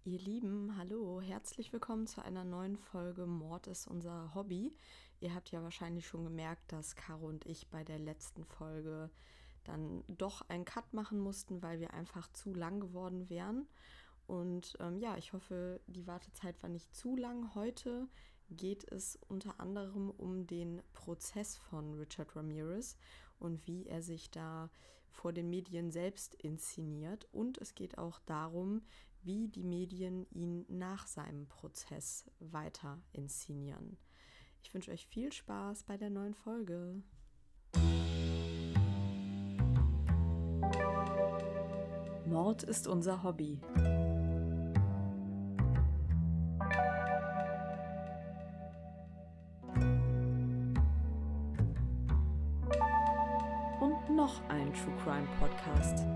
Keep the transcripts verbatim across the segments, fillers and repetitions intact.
Ihr Lieben, hallo, herzlich willkommen zu einer neuen Folge Mord ist unser Hobby. Ihr habt ja wahrscheinlich schon gemerkt, dass Caro und ich bei der letzten Folge dann doch einen Cut machen mussten, weil wir einfach zu lang geworden wären. Und ähm, ja, ich hoffe, die Wartezeit war nicht zu lang. Heute geht es unter anderem um den Prozess von Richard Ramirez und wie er sich da vor den Medien selbst inszeniert. Und es geht auch darum, wie die Medien ihn nach seinem Prozess weiter inszenieren. Ich wünsche euch viel Spaß bei der neuen Folge. Mord ist unser Hobby. Und noch ein True Crime Podcast.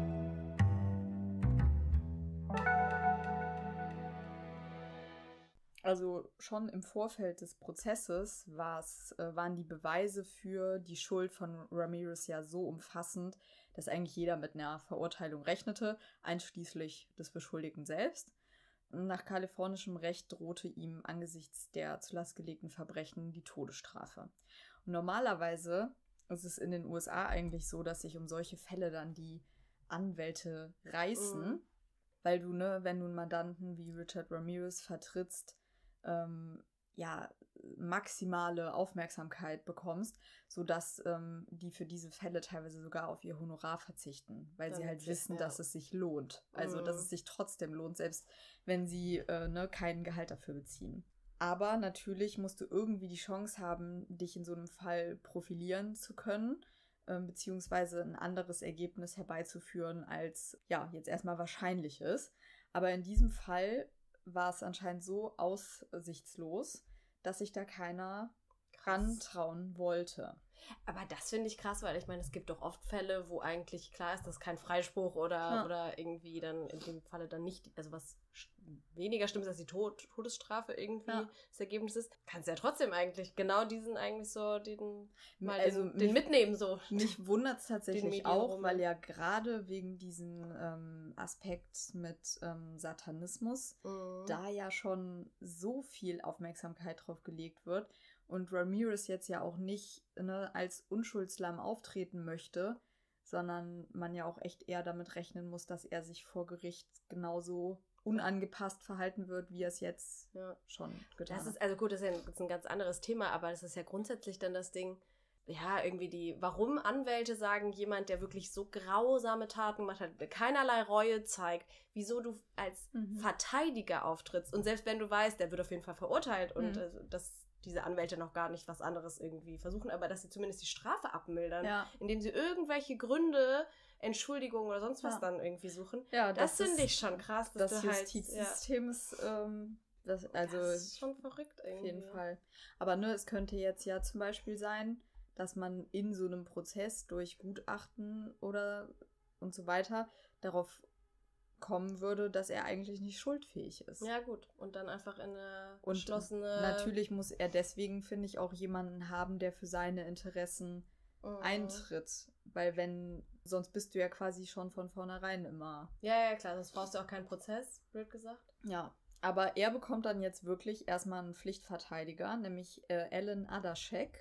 Also schon im Vorfeld des Prozesses war's, äh, waren die Beweise für die Schuld von Ramirez ja so umfassend, dass eigentlich jeder mit einer Verurteilung rechnete, einschließlich des Beschuldigten selbst. Nach kalifornischem Recht drohte ihm angesichts der zur Last gelegten Verbrechen die Todesstrafe. Und normalerweise ist es in den U S A eigentlich so, dass sich um solche Fälle dann die Anwälte reißen, mhm. weil du, ne, wenn du einen Mandanten wie Richard Ramirez vertrittst, ähm, ja, maximale Aufmerksamkeit bekommst, sodass ähm, die für diese Fälle teilweise sogar auf ihr Honorar verzichten, weil Damit sie halt wissen, ja. dass es sich lohnt. Also, mhm. dass es sich trotzdem lohnt, selbst wenn sie äh, ne, kein Gehalt dafür beziehen. Aber natürlich musst du irgendwie die Chance haben, dich in so einem Fall profilieren zu können, äh, beziehungsweise ein anderes Ergebnis herbeizuführen, als ja jetzt erstmal wahrscheinlich ist. Aber in diesem Fall war es anscheinend so aussichtslos, dass sich da keiner rantrauen wollte. Aber das finde ich krass, weil ich meine, es gibt doch oft Fälle, wo eigentlich klar ist, dass kein Freispruch oder, ja. oder irgendwie dann in dem Falle dann nicht, also was weniger stimmt, als die Tod- Todesstrafe irgendwie ja. das Ergebnis ist, kannst du ja trotzdem eigentlich genau diesen eigentlich so, den mal also den, mich, den mitnehmen so. Mich wundert es tatsächlich auch, weil ja gerade wegen diesem ähm, Aspekt mit ähm, Satanismus mhm. da ja schon so viel Aufmerksamkeit drauf gelegt wird und Ramirez jetzt ja auch nicht ne, als Unschuldslamm auftreten möchte, sondern man ja auch echt eher damit rechnen muss, dass er sich vor Gericht genauso unangepasst verhalten wird, wie er es jetzt ja. schon getan hat. Das ist, also gut, das ist ja ein, das ist ein ganz anderes Thema, aber das ist ja grundsätzlich dann das Ding, ja, irgendwie die, warum Anwälte sagen, jemand, der wirklich so grausame Taten gemacht hat, keinerlei Reue zeigt, wieso du als mhm. Verteidiger auftrittst und selbst wenn du weißt, der wird auf jeden Fall verurteilt und mhm. äh, das diese Anwälte noch gar nicht was anderes irgendwie versuchen, aber dass sie zumindest die Strafe abmildern, ja. indem sie irgendwelche Gründe, Entschuldigungen oder sonst was ja. dann irgendwie suchen. Ja, das, das finde ich schon krass. Dass das du Justizsystem halt, ist, ähm, das, also das ist schon verrückt irgendwie. Auf jeden Fall. Aber ne, es könnte jetzt ja zum Beispiel sein, dass man in so einem Prozess durch Gutachten oder und so weiter darauf kommen würde, dass er eigentlich nicht schuldfähig ist. Ja, gut. Und dann einfach in eine und geschlossene... natürlich muss er deswegen, finde ich, auch jemanden haben, der für seine Interessen mhm. eintritt. Weil wenn, sonst bist du ja quasi schon von vornherein immer... Ja, ja, klar. Sonst brauchst du auch keinen Prozess, blöd gesagt. Ja. Aber er bekommt dann jetzt wirklich erstmal einen Pflichtverteidiger, nämlich äh, Alan Adaschek.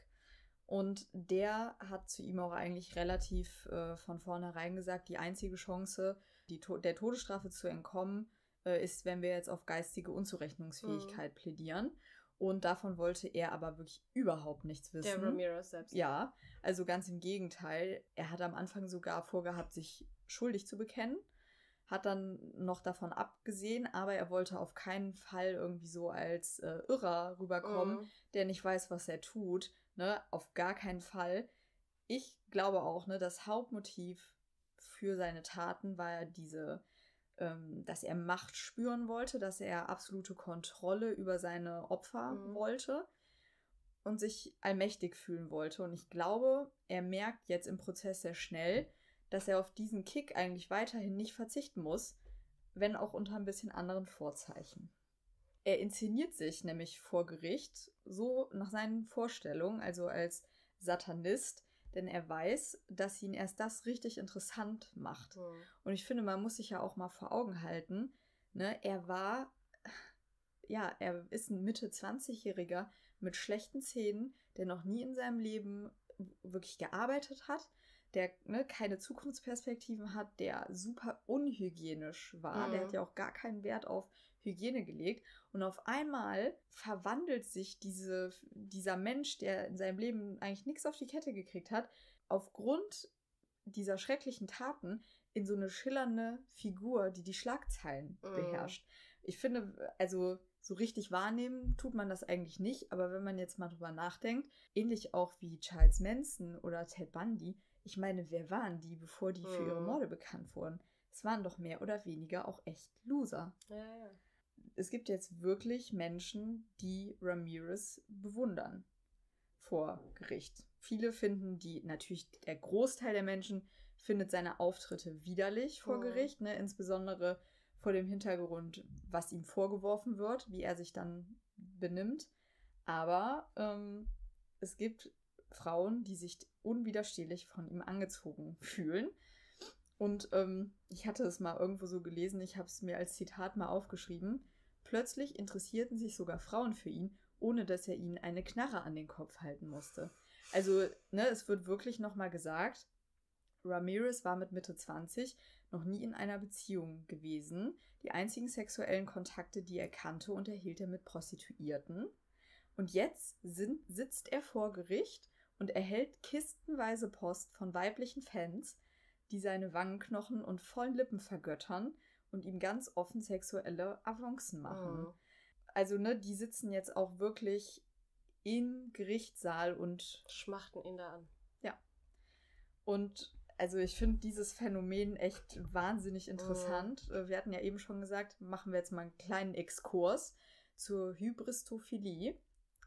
Und der hat zu ihm auch eigentlich relativ äh, von vornherein gesagt, die einzige Chance, die to- der Todesstrafe zu entkommen, äh, ist, wenn wir jetzt auf geistige Unzurechnungsfähigkeit mhm. plädieren. Und davon wollte er aber wirklich überhaupt nichts wissen. Der Ramirez selbst. Ja, also ganz im Gegenteil. Er hat am Anfang sogar vorgehabt, sich schuldig zu bekennen. Hat dann noch davon abgesehen, aber er wollte auf keinen Fall irgendwie so als äh, Irrer rüberkommen, mhm. der nicht weiß, was er tut. Ne, auf gar keinen Fall. Ich glaube auch, ne, das Hauptmotiv für seine Taten war ja diese, ähm, dass er Macht spüren wollte, dass er absolute Kontrolle über seine Opfer mhm. wollte und sich allmächtig fühlen wollte. Und ich glaube, er merkt jetzt im Prozess sehr schnell, dass er auf diesen Kick eigentlich weiterhin nicht verzichten muss, wenn auch unter ein bisschen anderen Vorzeichen. Er inszeniert sich nämlich vor Gericht so nach seinen Vorstellungen, also als Satanist, denn er weiß, dass ihn erst das richtig interessant macht. Mhm. Und ich finde, man muss sich ja auch mal vor Augen halten, Ne? Er war, ja, er ist ein Mitte zwanzigjähriger mit schlechten Zähnen, der noch nie in seinem Leben wirklich gearbeitet hat, der ne, keine Zukunftsperspektiven hat, der super unhygienisch war. Mhm. Der hat ja auch gar keinen Wert auf Hygiene gelegt. Und auf einmal verwandelt sich diese, dieser Mensch, der in seinem Leben eigentlich nichts auf die Kette gekriegt hat, aufgrund dieser schrecklichen Taten in so eine schillernde Figur, die die Schlagzeilen mhm. beherrscht. Ich finde, also so richtig wahrnehmen tut man das eigentlich nicht, aber wenn man jetzt mal drüber nachdenkt, ähnlich auch wie Charles Manson oder Ted Bundy, ich meine, wer waren die, bevor die mhm. für ihre Morde bekannt wurden? Es waren doch mehr oder weniger auch echt Loser. Ja, ja. Es gibt jetzt wirklich Menschen, die Ramirez bewundern vor Gericht. Viele finden die, natürlich der Großteil der Menschen findet seine Auftritte widerlich vor mhm. Gericht, ne? Insbesondere vor dem Hintergrund, was ihm vorgeworfen wird, wie er sich dann benimmt. Aber ähm, es gibt Frauen, die sich unwiderstehlich von ihm angezogen fühlen. Und ähm, ich hatte es mal irgendwo so gelesen, ich habe es mir als Zitat mal aufgeschrieben. Plötzlich interessierten sich sogar Frauen für ihn, ohne dass er ihnen eine Knarre an den Kopf halten musste. Also, ne, es wird wirklich nochmal gesagt, Ramirez war mit Mitte zwanzig noch nie in einer Beziehung gewesen. Die einzigen sexuellen Kontakte, die er kannte, unterhielt er mit Prostituierten. Und jetzt sind, sitzt er vor Gericht und erhält kistenweise Post von weiblichen Fans, die seine Wangenknochen und vollen Lippen vergöttern und ihm ganz offen sexuelle Avancen machen. Oh. Also, ne, die sitzen jetzt auch wirklich im Gerichtssaal und schmachten ihn da an. Ja. Und also ich finde dieses Phänomen echt wahnsinnig interessant. Oh. Wir hatten ja eben schon gesagt, machen wir jetzt mal einen kleinen Exkurs zur Hybristophilie.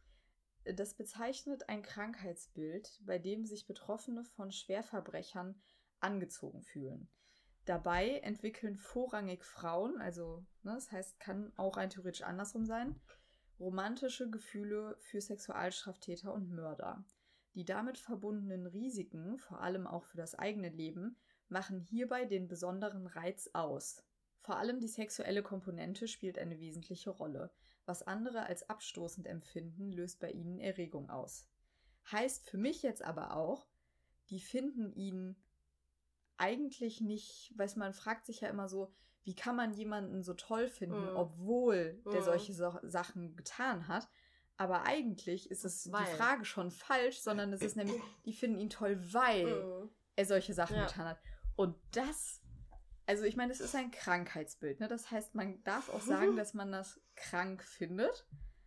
Das bezeichnet ein Krankheitsbild, bei dem sich Betroffene von Schwerverbrechern angezogen fühlen. Dabei entwickeln vorrangig Frauen, also ne, das heißt, kann auch rein theoretisch andersrum sein, romantische Gefühle für Sexualstraftäter und Mörder. Die damit verbundenen Risiken, vor allem auch für das eigene Leben, machen hierbei den besonderen Reiz aus. Vor allem die sexuelle Komponente spielt eine wesentliche Rolle. Was andere als abstoßend empfinden, löst bei ihnen Erregung aus. Heißt für mich jetzt aber auch, die finden ihn eigentlich nicht, weil man fragt sich ja immer so, wie kann man jemanden so toll finden, mm. obwohl mm. der solche so- Sachen getan hat. Aber eigentlich ist es weil. die Frage schon falsch, sondern es ist nämlich, die finden ihn toll, weil mm. er solche Sachen ja. getan hat. Und das, also ich meine, es ist ein Krankheitsbild, ne? Das heißt, man darf auch sagen, dass man das krank findet.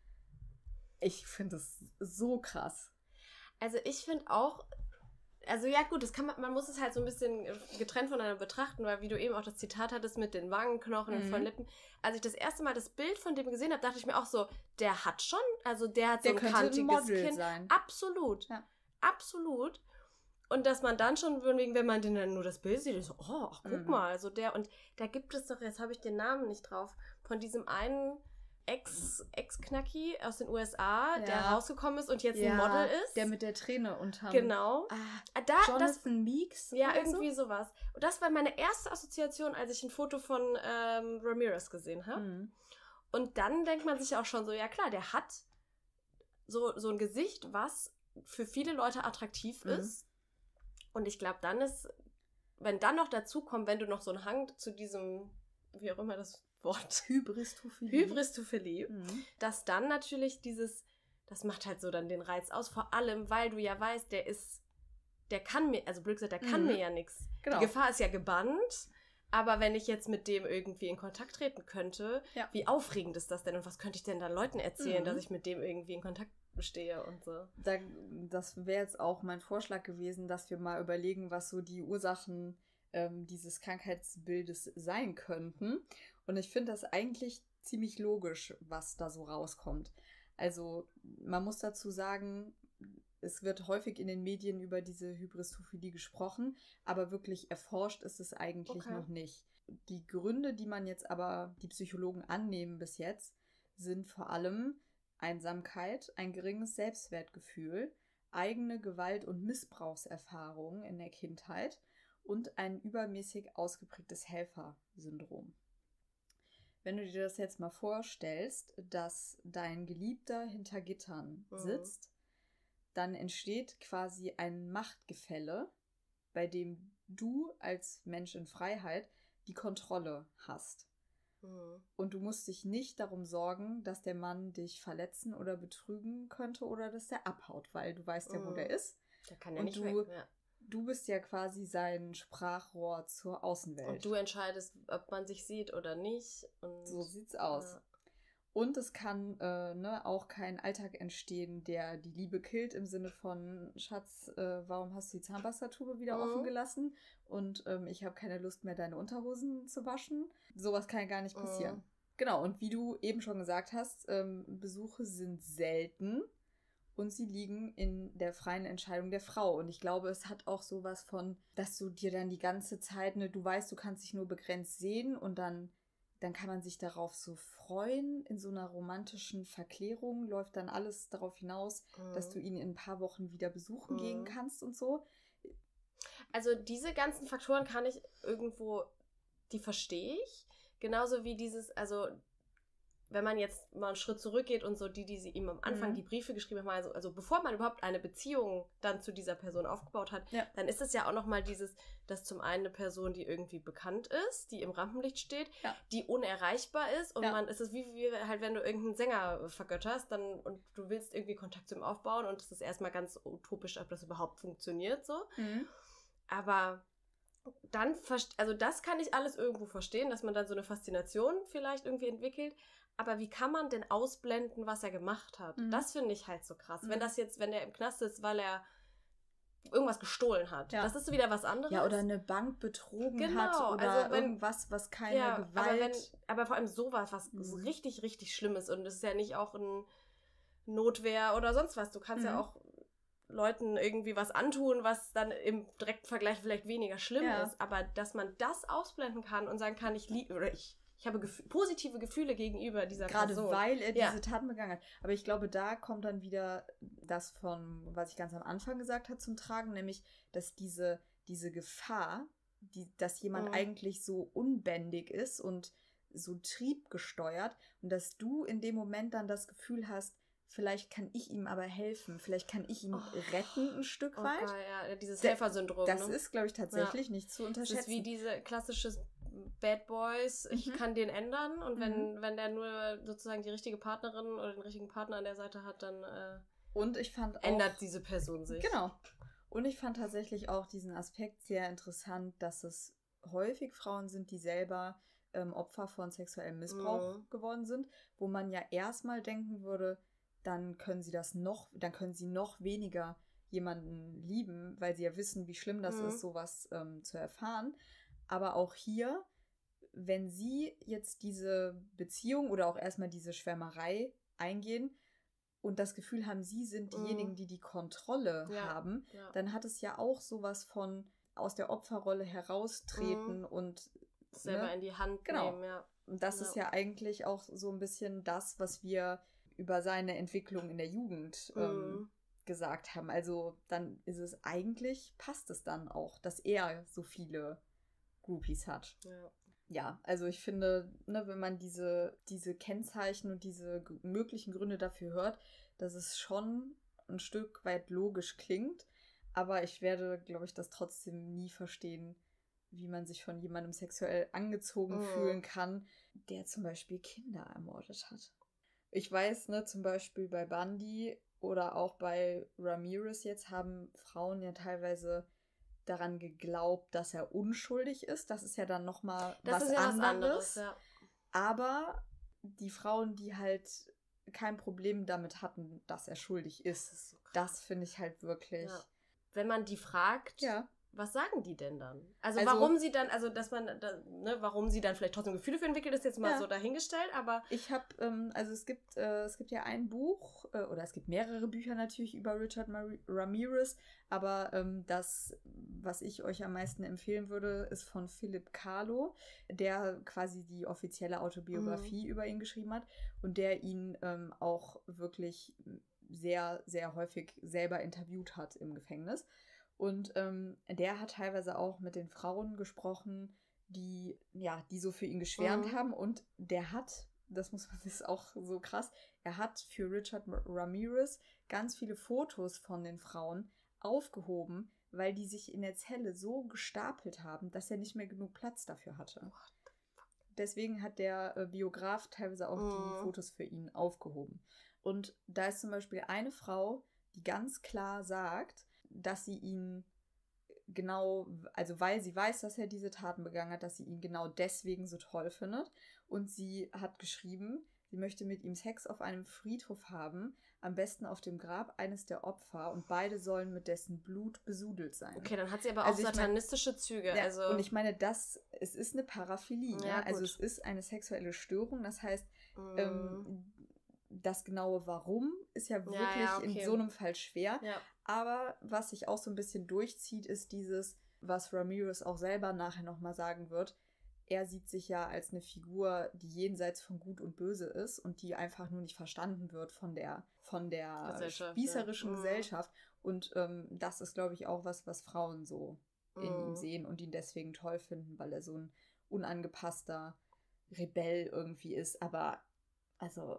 Ich finde es so krass. Also ich finde auch, also ja gut, das kann man, man muss es halt so ein bisschen getrennt voneinander betrachten, weil wie du eben auch das Zitat hattest mit den Wangenknochen mhm. und von Lippen. Als ich das erste Mal das Bild von dem gesehen habe, dachte ich mir auch so, der hat schon, also der hat der so ein kantiges ein Model Kinn. Sein. Absolut, ja. absolut. Und dass man dann schon, wegen, wenn man den dann nur das Bild sieht, ist so, oh, ach, guck mhm. mal, also der, und da gibt es doch, jetzt habe ich den Namen nicht drauf, von diesem einen Ex, Ex-Knacki aus den U S A, ja. der rausgekommen ist und jetzt ja, ein Model ist. Der mit der Träne unterm... Genau. Ah, da, Jonathan das, Meeks? Ja, irgendwie so? sowas. Und das war meine erste Assoziation, als ich ein Foto von ähm, Ramirez gesehen habe. Mhm. Und dann denkt man sich auch schon so, ja klar, der hat so, so ein Gesicht, was für viele Leute attraktiv mhm. ist. Und ich glaube, dann ist, wenn dann noch dazu kommt, wenn du noch so einen Hang zu diesem, wie auch immer das Wort. Hybristophilie. Hybristophilie. Mhm. Dass dann natürlich dieses, das macht halt so dann den Reiz aus, vor allem, weil du ja weißt, der ist, der kann mir, also blöd gesagt, der kann mhm. mir ja nichts. Genau. Die Gefahr ist ja gebannt, aber wenn ich jetzt mit dem irgendwie in Kontakt treten könnte, ja. wie aufregend ist das denn und was könnte ich denn dann Leuten erzählen, mhm. dass ich mit dem irgendwie in Kontakt stehe und so. Da, das wäre jetzt auch mein Vorschlag gewesen, dass wir mal überlegen, was so die Ursachen ähm, dieses Krankheitsbildes sein könnten. Und ich finde das eigentlich ziemlich logisch, was da so rauskommt. Also man muss dazu sagen, es wird häufig in den Medien über diese Hybristophilie gesprochen, aber wirklich erforscht ist es eigentlich okay. noch nicht. Die Gründe, die man jetzt aber, die Psychologen annehmen bis jetzt, sind vor allem Einsamkeit, ein geringes Selbstwertgefühl, eigene Gewalt- und Missbrauchserfahrungen in der Kindheit und ein übermäßig ausgeprägtes Helfersyndrom. wenn du dir das jetzt mal vorstellst, dass dein Geliebter hinter Gittern Mhm. sitzt, dann entsteht quasi ein Machtgefälle, bei dem du als Mensch in Freiheit die Kontrolle hast. Mhm. Und du musst dich nicht darum sorgen, dass der Mann dich verletzen oder betrügen könnte oder dass der abhaut, weil du weißt ja, wo Mhm. der ist. Der kann ja Und nicht du- weg. Ja. Du bist ja quasi sein Sprachrohr zur Außenwelt. Und du entscheidest, ob man sich sieht oder nicht. Und So sieht's aus. Ja. Und es kann äh, ne, auch kein Alltag entstehen, der die Liebe killt, im Sinne von, Schatz, äh, warum hast du die Zahnpastatube wieder Mhm. offen gelassen? Und ähm, ich habe keine Lust mehr, deine Unterhosen zu waschen. Sowas kann ja gar nicht passieren. Mhm. Genau, und wie du eben schon gesagt hast, ähm, Besuche sind selten und sie liegen in der freien Entscheidung der Frau. Und ich glaube, es hat auch sowas von, dass du dir dann die ganze Zeit, ne, du weißt, du kannst dich nur begrenzt sehen und dann dann kann man sich darauf so freuen. In so einer romantischen Verklärung läuft dann alles darauf hinaus, Mhm. dass du ihn in ein paar Wochen wieder besuchen Mhm. gehen kannst und so. Also diese ganzen Faktoren kann ich irgendwo, die verstehe ich. Genauso wie dieses, also wenn man jetzt mal einen Schritt zurückgeht und so die, die sie ihm am Anfang Mhm. die Briefe geschrieben haben, also, also bevor man überhaupt eine Beziehung dann zu dieser Person aufgebaut hat, Ja. dann ist es ja auch nochmal dieses, dass zum einen eine Person, die irgendwie bekannt ist, die im Rampenlicht steht, Ja. die unerreichbar ist und Ja. man, es ist wie, wie halt, wenn du irgendeinen Sänger vergötterst, dann und du willst irgendwie Kontakt zu ihm aufbauen und es ist erstmal ganz utopisch, ob das überhaupt funktioniert so. Mhm. Aber dann, verst- also das kann ich alles irgendwo verstehen, dass man dann so eine Faszination vielleicht irgendwie entwickelt. Aber wie kann man denn ausblenden, was er gemacht hat? Mhm. Das finde ich halt so krass. Mhm. Wenn das jetzt, wenn er im Knast ist, weil er irgendwas gestohlen hat. Ja. Das ist so wieder was anderes. Ja, oder eine Bank betrogen Genau, hat oder also wenn- irgendwas, was keine Ja, Gewalt... aber, wenn, aber vor allem sowas, was Mhm. so richtig, richtig Schlimmes. Und es ist ja nicht auch ein Notwehr oder sonst was. Du kannst ja Mhm. auch Leuten irgendwie was antun, was dann im direkten Vergleich vielleicht weniger schlimm Ja. ist. Aber dass man das ausblenden kann und sagen kann, ich liebe oder ich, ich habe gef- positive Gefühle gegenüber dieser Gerade Person. weil er Ja. diese Taten begangen hat. Aber ich glaube, da kommt dann wieder das von, was ich ganz am Anfang gesagt habe, zum Tragen, nämlich, dass diese, diese Gefahr, die, dass jemand Mhm. eigentlich so unbändig ist und so triebgesteuert und dass du in dem Moment dann das Gefühl hast, vielleicht kann ich ihm aber helfen, vielleicht kann ich ihn Oh. retten ein Stück Oh, weit. geil, ja, dieses Da- Helfersyndrom. Das ne? ist, glaube ich, tatsächlich nicht zu Das unterschätzen. ist wie diese klassische Bad Boys, ich Mhm. kann den ändern und wenn, wenn der nur sozusagen die richtige Partnerin oder den richtigen Partner an der Seite hat, dann äh, Und ich fand auch, ändert diese Person sich. Genau. Und ich fand tatsächlich auch diesen Aspekt sehr interessant, dass es häufig Frauen sind, die selber ähm, Opfer von sexuellem Missbrauch Mhm. geworden sind, wo man ja erstmal denken würde, dann können sie das noch, dann können sie noch weniger jemanden lieben, weil sie ja wissen, wie schlimm das Mhm. ist, sowas ähm, zu erfahren. Aber auch hier, wenn sie jetzt diese Beziehung oder auch erstmal diese Schwärmerei eingehen und das Gefühl haben, sie sind Mhm. diejenigen, die die Kontrolle Ja. haben, Ja. dann hat es ja auch sowas von aus der Opferrolle heraustreten Mhm. und Selber ne? in die Hand Genau. nehmen, ja. Und das Ja. ist ja eigentlich auch so ein bisschen das, was wir über seine Entwicklung in der Jugend ähm, Mhm. gesagt haben. Also dann ist es eigentlich, passt es dann auch, dass er so viele Groupies hat. Ja. Ja, also ich finde, ne, wenn man diese, diese Kennzeichen und diese g- möglichen Gründe dafür hört, dass es schon ein Stück weit logisch klingt, aber ich werde, glaube ich, das trotzdem nie verstehen, wie man sich von jemandem sexuell angezogen Mhm. fühlen kann, der zum Beispiel Kinder ermordet hat. Ich weiß, ne, zum Beispiel bei Bundy oder auch bei Ramirez jetzt haben Frauen ja teilweise daran geglaubt, dass er unschuldig ist. Das ist ja dann nochmal Das was ist ja anderes. was anderes, ja. Aber die Frauen, die halt kein Problem damit hatten, dass er schuldig ist, Das ist so krass. das finde ich halt wirklich... Ja. Wenn man die fragt, Ja. was sagen die denn dann? Also, Also- warum sie dann, also dass man, da, ne, warum sie dann vielleicht trotzdem Gefühle für entwickelt, ist jetzt mal Ja. so dahingestellt, aber Ich habe, ähm, also es gibt, äh, es gibt ja ein Buch, äh, oder es gibt mehrere Bücher natürlich über Richard Mar- Ramirez, aber ähm, das, was ich euch am meisten empfehlen würde, ist von Philip Kahlo, der quasi die offizielle Autobiografie über ihn geschrieben hat und der ihn ähm, auch wirklich sehr, sehr häufig selber interviewt hat im Gefängnis. Und ähm, der hat teilweise auch mit den Frauen gesprochen, die, ja, die so für ihn geschwärmt Mhm. haben. Und der hat, das muss man, das ist auch so krass, er hat für Richard Ramirez ganz viele Fotos von den Frauen aufgehoben, weil die sich in der Zelle so gestapelt haben, dass er nicht mehr genug Platz dafür hatte. Deswegen hat der äh, Biograf teilweise auch Mhm. die Fotos für ihn aufgehoben. Und da ist zum Beispiel eine Frau, die ganz klar sagt, dass sie ihn genau, also weil sie weiß, dass er diese Taten begangen hat, dass sie ihn genau deswegen so toll findet. Und sie hat geschrieben, sie möchte mit ihm Sex auf einem Friedhof haben, am besten auf dem Grab eines der Opfer, und beide sollen mit dessen Blut besudelt sein. Okay, dann hat sie aber Also auch ich mein- satanistische Züge. Ja, also und ich meine, das, es ist eine Paraphilie. Ja, Ne? Also gut. es ist eine sexuelle Störung. Das heißt, mm, ähm, das genaue Warum ist ja wirklich ja, okay. in so einem Fall schwer. ja. Aber was sich auch so ein bisschen durchzieht, ist dieses, was Ramirez auch selber nachher nochmal sagen wird. Er sieht sich ja als eine Figur, die jenseits von Gut und Böse ist und die einfach nur nicht verstanden wird von der, von der Gesellschaft, spießerischen ja. Mhm. Gesellschaft. Und ähm, das ist, glaube ich, auch was, was Frauen so in ihm Mhm. sehen und ihn deswegen toll finden, weil er so ein unangepasster Rebell irgendwie ist. Aber, also,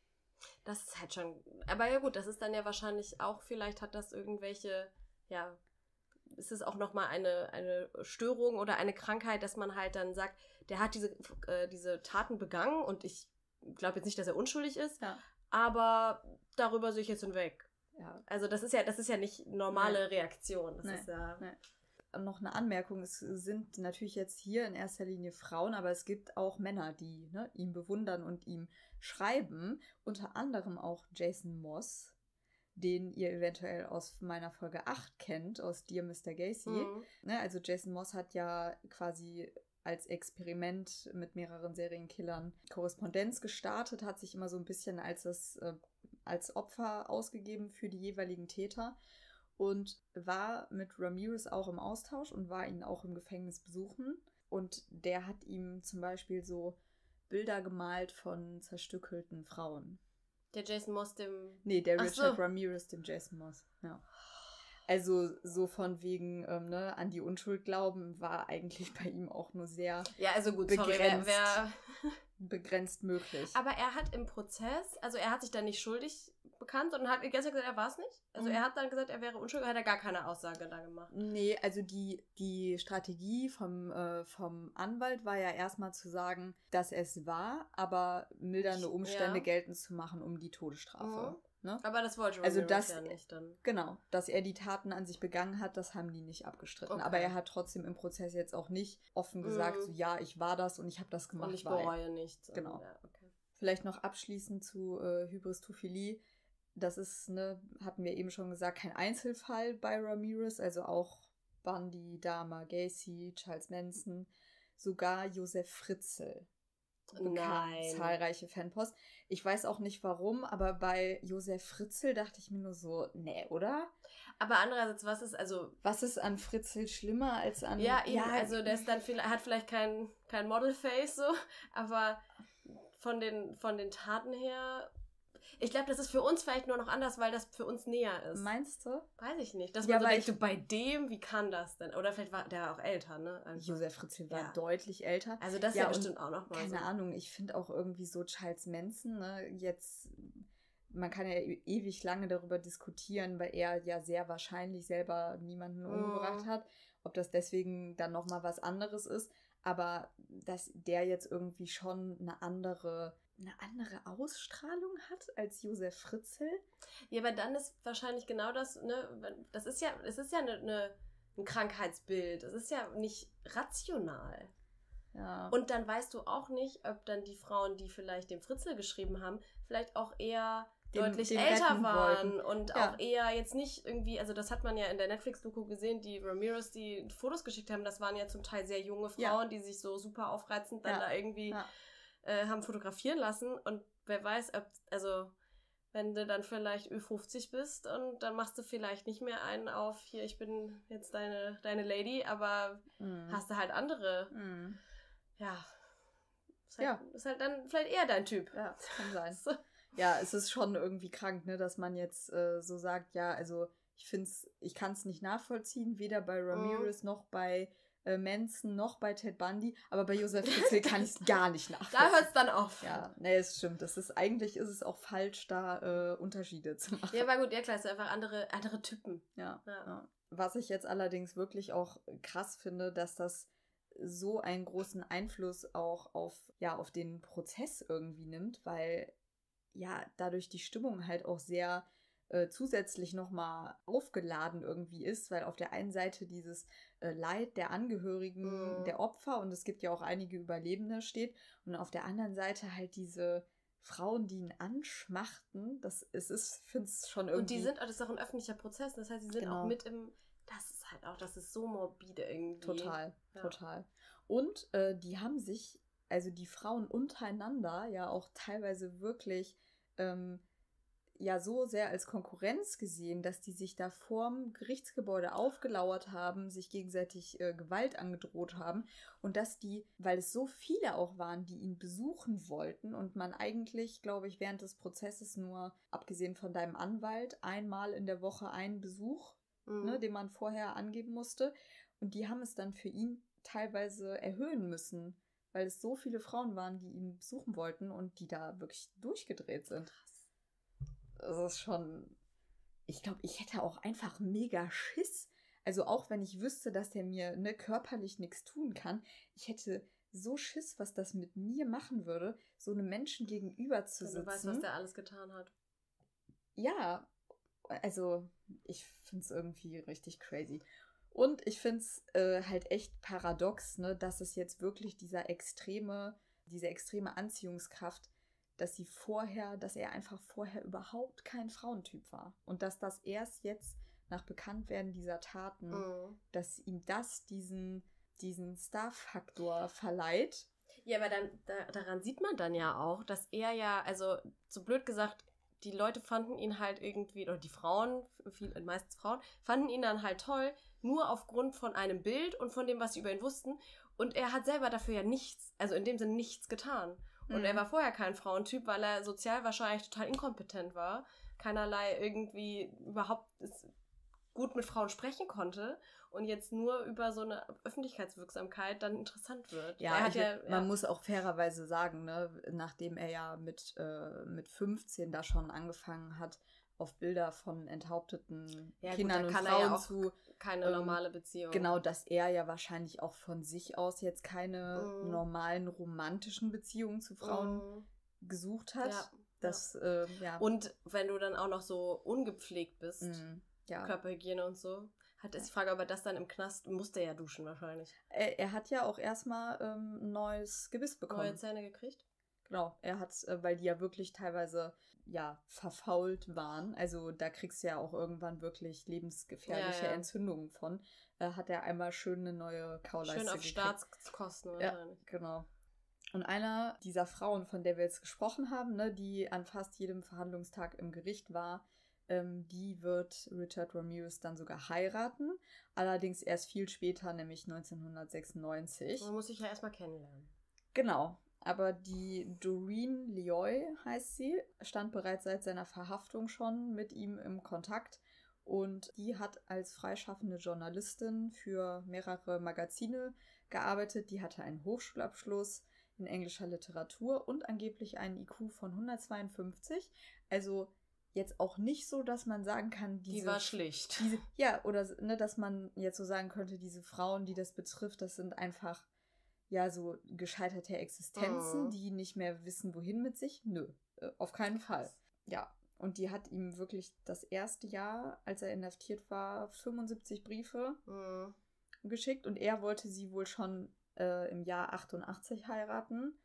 Das ist halt schon. Aber ja gut, das ist dann ja wahrscheinlich auch, vielleicht hat das irgendwelche, ja, ist es auch nochmal eine, eine Störung oder eine Krankheit, dass man halt dann sagt, der hat diese, äh, diese Taten begangen und ich glaube jetzt nicht, dass er unschuldig ist, ja. aber darüber sehe ich jetzt hinweg. ja. Also das ist ja, das ist ja nicht normale Reaktion. Das Nee. ist ja. Nee. Noch eine Anmerkung, es sind natürlich jetzt hier in erster Linie Frauen, aber es gibt auch Männer, die ne, ihn bewundern und ihm schreiben. Unter anderem auch Jason Moss, den ihr eventuell aus meiner Folge acht kennt, aus Dear Mister Gacy. Mhm. Ne, also Jason Moss hat ja quasi als Experiment mit mehreren Serienkillern Korrespondenz gestartet, hat sich immer so ein bisschen als, das, äh, als Opfer ausgegeben für die jeweiligen Täter. Und war mit Ramirez auch im Austausch und war ihn auch im Gefängnis besuchen. Und der hat ihm zum Beispiel so Bilder gemalt von zerstückelten Frauen. Der Jason Moss, dem. Nee, der Ach Richard so. Ramirez, dem Jason Moss. Ja. Also so von wegen ähm, ne, an die Unschuld glauben, war eigentlich bei ihm auch nur sehr Ja, also gut, sorry, wer, begrenzt. wer. begrenzt möglich. Aber er hat im Prozess, also er hat sich dann nicht schuldig bekannt und hat gestern gesagt, er war es nicht. Also Mhm. er hat dann gesagt, er wäre unschuldig, hat er gar keine Aussage da gemacht. Nee, also die, die Strategie vom, äh, vom Anwalt war ja erstmal zu sagen, dass es war, aber mildernde Umstände Ja. geltend zu machen um die Todesstrafe. Mhm. Ne? Aber das wollte Also Ramirez das- ja nicht dann. Genau, dass er die Taten an sich begangen hat, das haben die nicht abgestritten. Okay. Aber er hat trotzdem im Prozess jetzt auch nicht offen gesagt, Mhm. so ja, ich war das und ich habe das gemacht. Und ich weil. bereue nichts. Und Genau. Ja, okay. Vielleicht noch abschließend zu äh, Hybristophilie. Das ist, ne, hatten wir eben schon gesagt, kein Einzelfall bei Ramirez, also auch Bundy, Dahmer, Gacy, Charles Manson, sogar Josef Fritzl bekam Nein. zahlreiche Fanpost. Ich weiß auch nicht warum, aber bei Josef Fritzl dachte ich mir nur so, nee, oder? Aber andererseits, was ist, also, Was ist an Fritzl schlimmer als an... ja, eben, also der ist dann viel, hat vielleicht kein, kein Modelface so, aber von den, von den Taten her, ich glaube, das ist für uns vielleicht nur noch anders, weil das für uns näher ist. Meinst du? Weiß ich nicht. Dass Ja, man so weil denkt, ich- so, bei dem, wie kann das denn? Oder vielleicht war der auch älter, ne? Einfach. Josef Fritzl war Ja. deutlich älter. Also das ist Ja, ja, und bestimmt auch noch mal Keine so. Ahnung, ich finde auch irgendwie so Charles Manson, ne, jetzt, man kann ja e- ewig lange darüber diskutieren, weil er ja sehr wahrscheinlich selber niemanden Mhm. umgebracht hat, ob das deswegen dann nochmal was anderes ist, aber dass der jetzt irgendwie schon eine andere, eine andere Ausstrahlung hat als Josef Fritzl. Ja, aber dann ist wahrscheinlich genau das, ne, wenn- das ist ja, es ist ja eine, eine, ein Krankheitsbild. Es ist ja nicht rational. Ja. Und dann weißt du auch nicht, ob dann die Frauen, die vielleicht dem Fritzl geschrieben haben, vielleicht auch eher Den- deutlich den älter retten waren wollten. und Ja. auch eher jetzt nicht irgendwie, also das hat man ja in der Netflix-Doku gesehen, die Ramirez die Fotos geschickt haben, das waren ja zum Teil sehr junge Frauen, Ja. die sich so super aufreizend dann Ja. da irgendwie Ja. äh, haben fotografieren lassen und wer weiß, ob, also wenn du dann vielleicht Ü fünfzig bist und dann machst du vielleicht nicht mehr einen auf, hier, ich bin jetzt deine, deine Lady, aber Mhm. hast du halt andere, Mhm. ja, ist halt, Ja. ist halt dann vielleicht eher dein Typ. Ja, kann sein. So. Ja, es ist schon irgendwie krank, ne, dass man jetzt äh, so sagt, ja, also ich find's, ich kann es nicht nachvollziehen, weder bei Ramirez noch bei äh, Manson noch bei Ted Bundy, aber bei Josef Fritzl kann ich es gar nicht nachvollziehen. Da hört es dann auf. Ja, nee, es stimmt. Das ist, eigentlich ist es auch falsch, da äh, Unterschiede zu machen. Ja, war gut, ja klar, es sind einfach andere, andere Typen. Ja, Ja. ja. Was ich jetzt allerdings wirklich auch krass finde, dass das so einen großen Einfluss auch auf, ja, auf den Prozess irgendwie nimmt, weil ja dadurch die Stimmung halt auch sehr äh, zusätzlich nochmal aufgeladen irgendwie ist, weil auf der einen Seite dieses äh, Leid der Angehörigen, Mhm. der Opfer, und es gibt ja auch einige Überlebende, steht, und auf der anderen Seite halt diese Frauen, die ihn anschmachten. Das es ist, ich finde es schon irgendwie... Und die sind, das ist auch ein öffentlicher Prozess, das heißt, sie sind Genau. auch mit im, das ist halt auch, das ist so morbide irgendwie. Total, Ja. total. Und äh, die haben sich, also die Frauen untereinander, ja auch teilweise wirklich ähm, ja so sehr als Konkurrenz gesehen, dass die sich da vorm Gerichtsgebäude aufgelauert haben, sich gegenseitig äh, Gewalt angedroht haben und dass die, weil es so viele auch waren, die ihn besuchen wollten und man eigentlich, glaube ich, während des Prozesses nur, abgesehen von deinem Anwalt, einmal in der Woche einen Besuch, Mhm. ne, den man vorher angeben musste, und die haben es dann für ihn teilweise erhöhen müssen, weil es so viele Frauen waren, die ihn besuchen wollten und die da wirklich durchgedreht sind. Das ist schon... Ich glaube, ich hätte auch einfach mega Schiss. Also auch wenn ich wüsste, dass der mir ne, körperlich nichts tun kann, ich hätte so Schiss, was das mit mir machen würde, so einem Menschen gegenüber zu Wenn sitzen. du weißt, was der alles getan hat. Ja, also ich finde es irgendwie richtig crazy. Und ich finde es äh, halt echt paradox, ne, dass es jetzt wirklich dieser extreme, diese extreme Anziehungskraft, dass sie vorher, dass er einfach vorher überhaupt kein Frauentyp war. Und dass das erst jetzt nach Bekanntwerden dieser Taten, Mhm. dass ihm das diesen, diesen Star-Faktor verleiht. Ja, aber dann, da, daran sieht man dann ja auch, dass er ja, also so blöd gesagt, die Leute fanden ihn halt irgendwie, oder die Frauen, viel, meistens Frauen, fanden ihn dann halt toll, nur aufgrund von einem Bild und von dem, was sie über ihn wussten. Und er hat selber dafür ja nichts, also in dem Sinne nichts getan. Und Mhm. er war vorher kein Frauentyp, weil er sozial wahrscheinlich total inkompetent war, keinerlei irgendwie überhaupt gut mit Frauen sprechen konnte und jetzt nur über so eine Öffentlichkeitswirksamkeit dann interessant wird. Ja, er hat ich, ja, man ja. muss auch fairerweise sagen, ne, nachdem er ja mit, äh, mit fünfzehn da schon angefangen hat, auf Bilder von enthaupteten Ja, gut, Kindern da und kann er Frauen ja auch zu... keine ähm, normale Beziehung. Genau, dass er ja wahrscheinlich auch von sich aus jetzt keine Mhm. normalen romantischen Beziehungen zu Frauen Mhm. gesucht hat. Ja, Das, äh, ja. Und wenn du dann auch noch so ungepflegt bist, Mhm, ja. Körperhygiene und so, hat ist die Frage, ob er das dann im Knast, musste er ja duschen wahrscheinlich. Er, er hat ja auch erstmal ähm, ein neues Gebiss bekommen. Neue Zähne gekriegt? Genau, er hat, äh, weil die ja wirklich teilweise ja verfault waren, also da kriegst du ja auch irgendwann wirklich lebensgefährliche Ja, ja. Entzündungen von, äh, hat er einmal schön eine neue Kauleiste Schön auf gekriegt. Staatskosten Ja, wahrscheinlich. genau. Und einer dieser Frauen, von der wir jetzt gesprochen haben, ne, die an fast jedem Verhandlungstag im Gericht war, ähm, die wird Richard Ramirez dann sogar heiraten. Allerdings erst viel später, nämlich neunzehnhundertsechsundneunzig. Man muss sich ja erstmal kennenlernen. Genau. Aber die Doreen Lioy, heißt sie, stand bereits seit seiner Verhaftung schon mit ihm im Kontakt. Und die hat als freischaffende Journalistin für mehrere Magazine gearbeitet. Die hatte einen Hochschulabschluss in englischer Literatur und angeblich einen I Q von hundertzweiundfünfzig. Also jetzt auch nicht so, dass man sagen kann, diese... Die war schlicht. Diese, ja, oder ne, dass man jetzt so sagen könnte, diese Frauen, die das betrifft, das sind einfach ja so gescheiterte Existenzen, Mhm. die nicht mehr wissen, wohin mit sich. Nö, äh, auf keinen Fall. Ja, und die hat ihm wirklich das erste Jahr, als er inhaftiert war, fünfundsiebzig Briefe Mhm. geschickt und er wollte sie wohl schon äh, im Jahr achtundachtzig heiraten.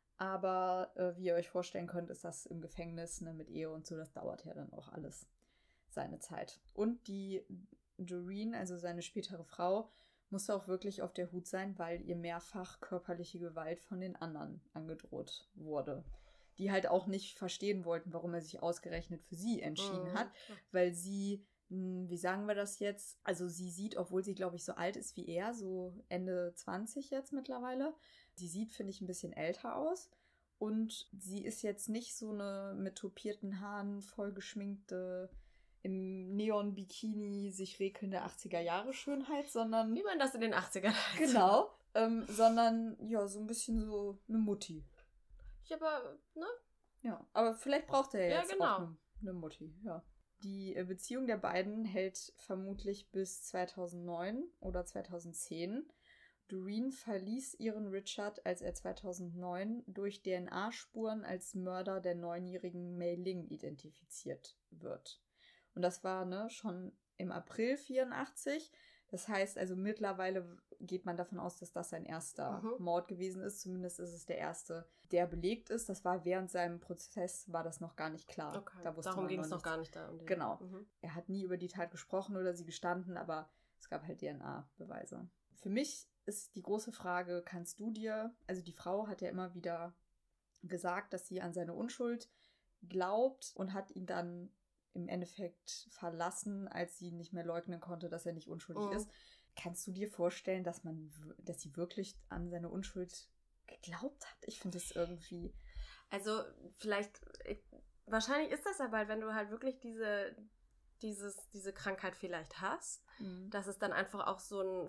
Aber äh, wie ihr euch vorstellen könnt, ist das im Gefängnis, ne, mit Ehe und so, das dauert ja dann auch alles seine Zeit. Und die Doreen, also seine spätere Frau, musste auch wirklich auf der Hut sein, weil ihr mehrfach körperliche Gewalt von den anderen angedroht wurde. Die halt auch nicht verstehen wollten, warum er sich ausgerechnet für sie entschieden Mhm. hat, weil sie, mh, wie sagen wir das jetzt, also sie sieht, obwohl sie, glaube ich, so alt ist wie er, so Ende zwanzig jetzt mittlerweile, sie sieht, finde ich, ein bisschen älter aus und sie ist jetzt nicht so eine mit tupierten Haaren vollgeschminkte im Neon-Bikini sich regelnde achtziger-Jahre-Schönheit, sondern... Wie man das in den achtzigern hat. Genau, ähm, sondern ja, so ein bisschen so eine Mutti. Ja, aber, ne? Ja, aber vielleicht braucht er Ja, jetzt genau. auch eine, eine Mutti, ja. Die äh, Beziehung der beiden hält vermutlich bis zweitausendneun oder zweitausendzehn. Doreen verließ ihren Richard, als er zweitausendneun durch D N A-Spuren als Mörder der neunjährigen Mei Ling identifiziert wird. Und das war ne, schon im April vierundachtzig. Das heißt, also mittlerweile geht man davon aus, dass das sein erster Mhm. Mord gewesen ist. Zumindest ist es der erste, der belegt ist. Das war während seinem Prozess, war das noch gar nicht klar. Okay. Da wusste Darum man ging es noch nichts. gar nicht da. Um den. Genau. Mhm. Er hat nie über die Tat gesprochen oder sie gestanden, aber es gab halt D N A-Beweise. Für mich ist die große Frage, kannst du dir, also die Frau hat ja immer wieder gesagt, dass sie an seine Unschuld glaubt und hat ihn dann im Endeffekt verlassen, als sie nicht mehr leugnen konnte, dass er nicht unschuldig Mhm. ist. Kannst du dir vorstellen, dass man, w- dass sie wirklich an seine Unschuld geglaubt hat? Ich finde es irgendwie... Also, vielleicht, ich, wahrscheinlich ist das aber halt, wenn du halt wirklich diese, dieses, diese Krankheit vielleicht hast, Mhm. dass es dann einfach auch so ein,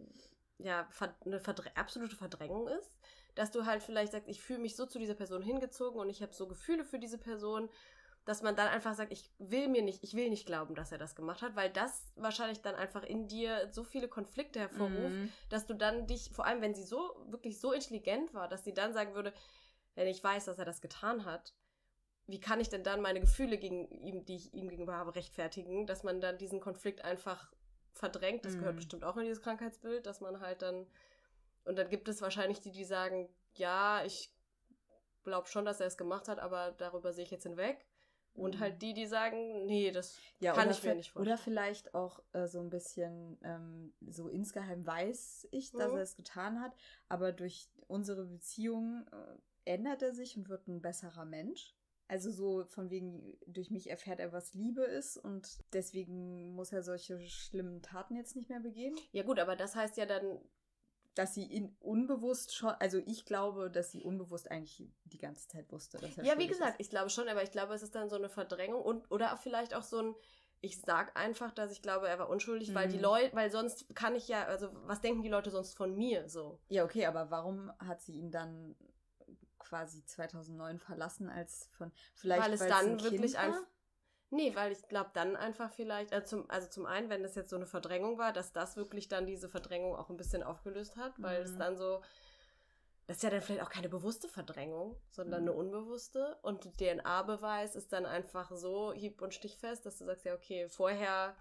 ja, ver- eine Verdr- absolute Verdrängung ist, dass du halt vielleicht sagst, ich fühle mich so zu dieser Person hingezogen und ich habe so Gefühle für diese Person, dass man dann einfach sagt, ich will mir nicht, ich will nicht glauben, dass er das gemacht hat, weil das wahrscheinlich dann einfach in dir so viele Konflikte hervorruft, Mhm. dass du dann dich, vor allem wenn sie so, wirklich so intelligent war, dass sie dann sagen würde, wenn ich weiß, dass er das getan hat, wie kann ich denn dann meine Gefühle gegen ihm, die ich ihm gegenüber habe, rechtfertigen, dass man dann diesen Konflikt einfach verdrängt. Das gehört Mhm. bestimmt auch in dieses Krankheitsbild, dass man halt dann, und dann gibt es wahrscheinlich die, die sagen, ja, ich glaube schon, dass er es gemacht hat, aber darüber sehe ich jetzt hinweg. Und Mhm. halt die, die sagen, nee, das Ja, kann oder ich mir vi- nicht vorstellen. Oder vielleicht auch äh, so ein bisschen, ähm, so insgeheim weiß ich, dass Mhm. er es getan hat, aber durch unsere Beziehung äh, ändert er sich und wird ein besserer Mensch. Also so von wegen, durch mich erfährt er, was Liebe ist und deswegen muss er solche schlimmen Taten jetzt nicht mehr begehen. Ja gut, aber das heißt ja dann, Dass sie ihn unbewusst schon, also ich glaube, dass sie unbewusst eigentlich die ganze Zeit wusste, dass er ja, wie schuldig gesagt, ist. ich glaube schon, aber ich glaube, es ist dann so eine Verdrängung und oder auch vielleicht auch so ein, ich sag einfach, dass ich glaube, er war unschuldig, weil die Mhm. Leute, weil sonst kann ich ja, also was denken die Leute sonst von mir so? Ja, okay, aber warum hat sie ihn dann quasi zweitausendneun verlassen als von vielleicht weil es weil's dann ein Kind wirklich war? einfach. Nee, weil ich glaube dann einfach vielleicht, also zum, also zum einen, wenn das jetzt so eine Verdrängung war, dass das wirklich dann diese Verdrängung auch ein bisschen aufgelöst hat, weil es Mhm. dann so, das ist ja dann vielleicht auch keine bewusste Verdrängung, sondern Mhm. eine unbewusste und D N A-Beweis ist dann einfach so hieb- und stichfest, dass du sagst, ja okay, vorher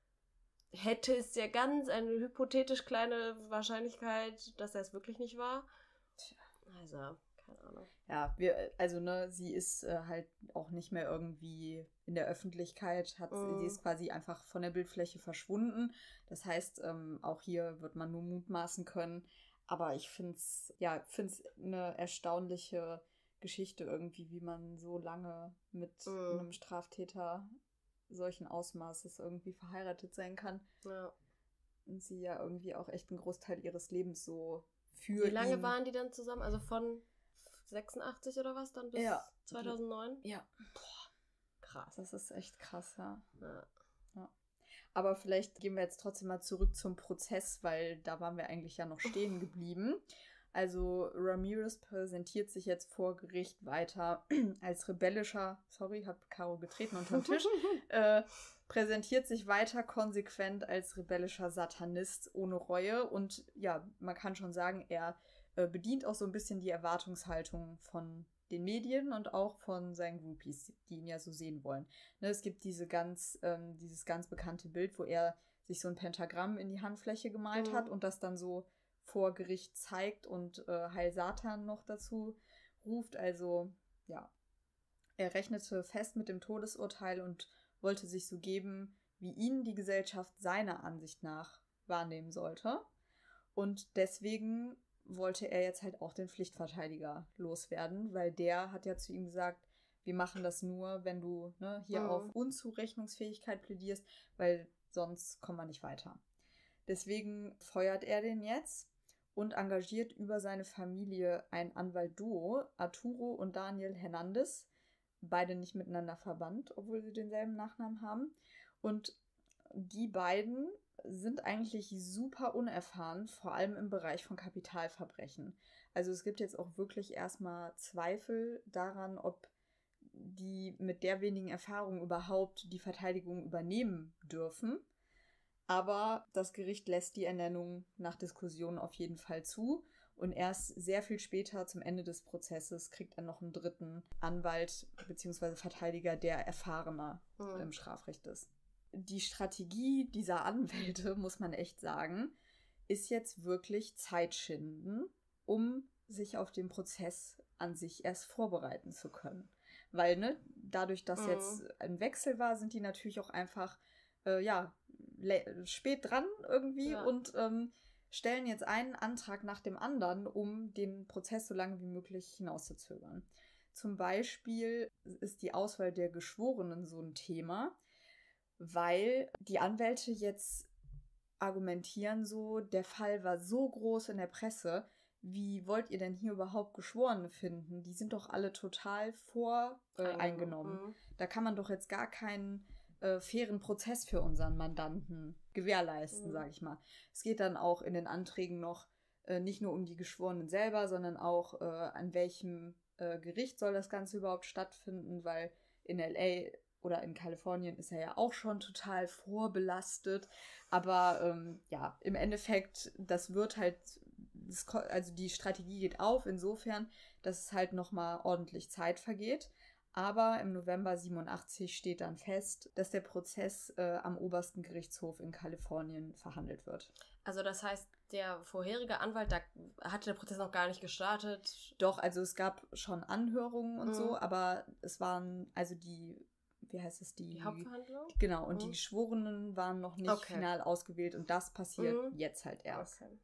hätte es ja ganz eine hypothetisch kleine Wahrscheinlichkeit, dass er es wirklich nicht war. Also, keine Ahnung. Ja, wir, also ne, sie ist äh, halt auch nicht mehr irgendwie in der Öffentlichkeit, hat Mhm. sie ist quasi einfach von der Bildfläche verschwunden. Das heißt, ähm, auch hier wird man nur mutmaßen können. Aber ich finde es, ja, finde es eine erstaunliche Geschichte irgendwie, wie man so lange mit Mhm. einem Straftäter solchen Ausmaßes irgendwie verheiratet sein kann. Ja. Und sie ja irgendwie auch echt einen Großteil ihres Lebens so für Wie lange ihn... waren die dann zusammen? Also von sechsundachtzig oder was dann bis Ja. zweitausendneun? Ja, Krass. das ist echt krass, ja. Ja. Aber vielleicht gehen wir jetzt trotzdem mal zurück zum Prozess, weil da waren wir eigentlich ja noch stehen geblieben. Also Ramirez präsentiert sich jetzt vor Gericht weiter als rebellischer, sorry, hab Caro getreten unterm Tisch, äh, präsentiert sich weiter konsequent als rebellischer Satanist ohne Reue und ja, man kann schon sagen, er äh, bedient auch so ein bisschen die Erwartungshaltung von den Medien und auch von seinen Groupies, die ihn ja so sehen wollen. Ne, es gibt diese ganz, ähm, dieses ganz bekannte Bild, wo er sich so ein Pentagramm in die Handfläche gemalt Mhm. hat und das dann so vor Gericht zeigt und äh, Heil Satan noch dazu ruft. Also ja, er rechnete fest mit dem Todesurteil und wollte sich so geben, wie ihn die Gesellschaft seiner Ansicht nach wahrnehmen sollte. Und deswegen wollte er jetzt halt auch den Pflichtverteidiger loswerden, weil der hat ja zu ihm gesagt, wir machen das nur, wenn du ne, hier Mhm. auf Unzurechnungsfähigkeit plädierst, weil sonst kommen wir nicht weiter. Deswegen feuert er den jetzt und engagiert über seine Familie ein Anwalt-Duo, Arturo und Daniel Hernandez, beide nicht miteinander verwandt, obwohl sie denselben Nachnamen haben. Und die beiden sind eigentlich super unerfahren, vor allem im Bereich von Kapitalverbrechen. Also es gibt jetzt auch wirklich erstmal Zweifel daran, ob die mit der wenigen Erfahrung überhaupt die Verteidigung übernehmen dürfen. Aber das Gericht lässt die Ernennung nach Diskussion auf jeden Fall zu. Und erst sehr viel später, zum Ende des Prozesses, kriegt er noch einen dritten Anwalt bzw. Verteidiger, der erfahrener mhm. im Strafrecht ist. Die Strategie dieser Anwälte, muss man echt sagen, ist jetzt wirklich Zeitschinden, um sich auf den Prozess an sich erst vorbereiten zu können. Weil, ne, dadurch, dass mhm. jetzt ein Wechsel war, sind die natürlich auch einfach, äh, ja, le- spät dran irgendwie ja. und ähm, stellen jetzt einen Antrag nach dem anderen, um den Prozess so lange wie möglich hinauszuzögern. Zum Beispiel ist die Auswahl der Geschworenen so ein Thema, weil die Anwälte jetzt argumentieren so, der Fall war so groß in der Presse, wie wollt ihr denn hier überhaupt Geschworene finden? Die sind doch alle total voreingenommen. Äh, mhm. Da kann man doch jetzt gar keinen äh, fairen Prozess für unseren Mandanten gewährleisten, mhm. sage ich mal. Es geht dann auch in den Anträgen noch äh, nicht nur um die Geschworenen selber, sondern auch äh, an welchem äh, Gericht soll das Ganze überhaupt stattfinden, weil in L A oder in Kalifornien ist er ja auch schon total vorbelastet. Aber ähm, ja, im Endeffekt, das wird halt, das, also die Strategie geht auf insofern, dass es halt nochmal ordentlich Zeit vergeht. Aber im November siebenundachtzig steht dann fest, dass der Prozess äh, am obersten Gerichtshof in Kalifornien verhandelt wird. Also das heißt, der vorherige Anwalt, da hatte der Prozess noch gar nicht gestartet? Doch, also es gab schon Anhörungen und mhm. so, aber es waren, also die, wie heißt es, die... Die Hauptverhandlung? Genau, und mhm. die Geschworenen waren noch nicht okay. final ausgewählt und das passiert mhm. jetzt halt erst. Okay.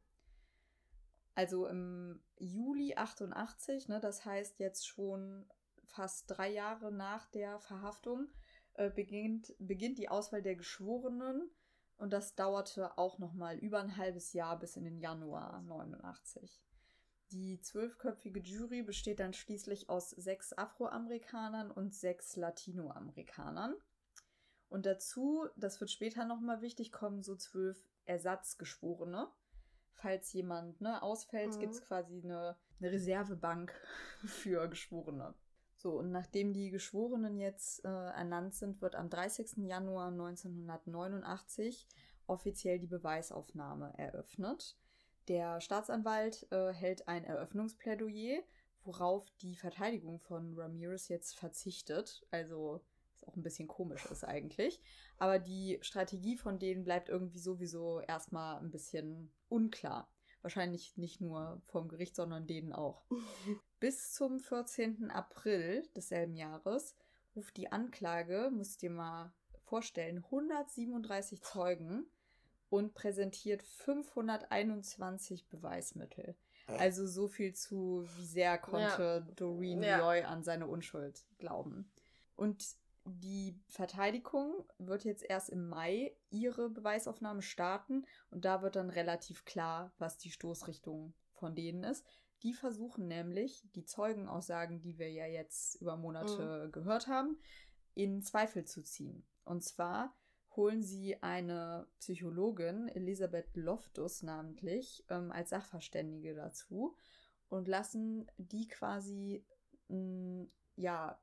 Also im Juli achtundachtzig, ne, das heißt jetzt schon fast drei Jahre nach der Verhaftung, äh, beginnt, beginnt die Auswahl der Geschworenen und das dauerte auch nochmal über ein halbes Jahr bis in den Januar neunundachtzig. Die zwölfköpfige Jury besteht dann schließlich aus sechs Afroamerikanern und sechs Latinoamerikanern. Und dazu, das wird später nochmal wichtig, kommen so zwölf Ersatzgeschworene. Falls jemand ne, ausfällt, mhm. gibt es quasi eine, eine Reservebank für Geschworene. So, und nachdem die Geschworenen jetzt äh, ernannt sind, wird am dreißigsten Januar neunzehnhundertneunundachtzig offiziell die Beweisaufnahme eröffnet. Der Staatsanwalt äh, hält ein Eröffnungsplädoyer, worauf die Verteidigung von Ramirez jetzt verzichtet. Also, was auch ein bisschen komisch ist eigentlich. Aber die Strategie von denen bleibt irgendwie sowieso erstmal ein bisschen unklar. Wahrscheinlich nicht nur vom Gericht, sondern denen auch. Bis zum vierzehnten April desselben Jahres ruft die Anklage, müsst ihr mal vorstellen, hundertsiebenunddreißig Zeugen und präsentiert fünfhunderteinundzwanzig Beweismittel. Also so viel zu, wie sehr konnte ja. Doreen ja. Loy an seine Unschuld glauben. Und die Verteidigung wird jetzt erst im Mai ihre Beweisaufnahme starten und da wird dann relativ klar, was die Stoßrichtung von denen ist. Die versuchen nämlich, die Zeugenaussagen, die wir ja jetzt über Monate mhm. gehört haben, in Zweifel zu ziehen. Und zwar holen sie eine Psychologin, Elisabeth Loftus namentlich, ähm, als Sachverständige dazu und lassen die quasi, mh, ja,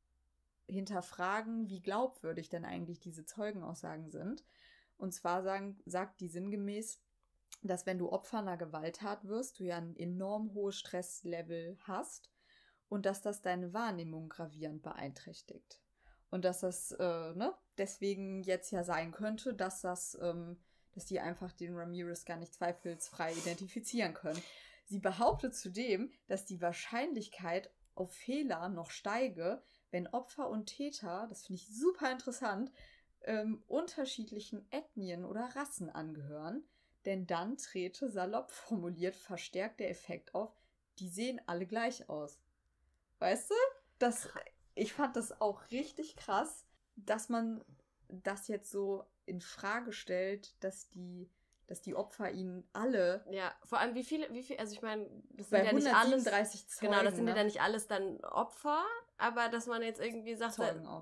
hinterfragen, wie glaubwürdig denn eigentlich diese Zeugenaussagen sind. Und zwar sagen, sagt die sinngemäß, dass wenn du Opfer einer Gewalttat wirst, du ja ein enorm hohes Stresslevel hast und dass das deine Wahrnehmung gravierend beeinträchtigt. Und dass das äh, ne, deswegen jetzt ja sein könnte, dass das, ähm, dass die einfach den Ramirez gar nicht zweifelsfrei identifizieren können. Sie behauptet zudem, dass die Wahrscheinlichkeit auf Fehler noch steige, wenn Opfer und Täter, das finde ich super interessant, ähm, unterschiedlichen Ethnien oder Rassen angehören, denn dann trete, salopp formuliert, verstärkt der Effekt auf, die sehen alle gleich aus. Weißt du? Das, ich fand das auch richtig krass, dass man das jetzt so in Frage stellt, dass die, dass die Opfer ihnen alle... Ja, vor allem wie viele, wie viel, also ich meine, das sind ja nicht alles... Zeugen, genau, das sind ne? ja nicht alles dann Opfer, aber dass man jetzt irgendwie sagt... Zeugen auch, ja.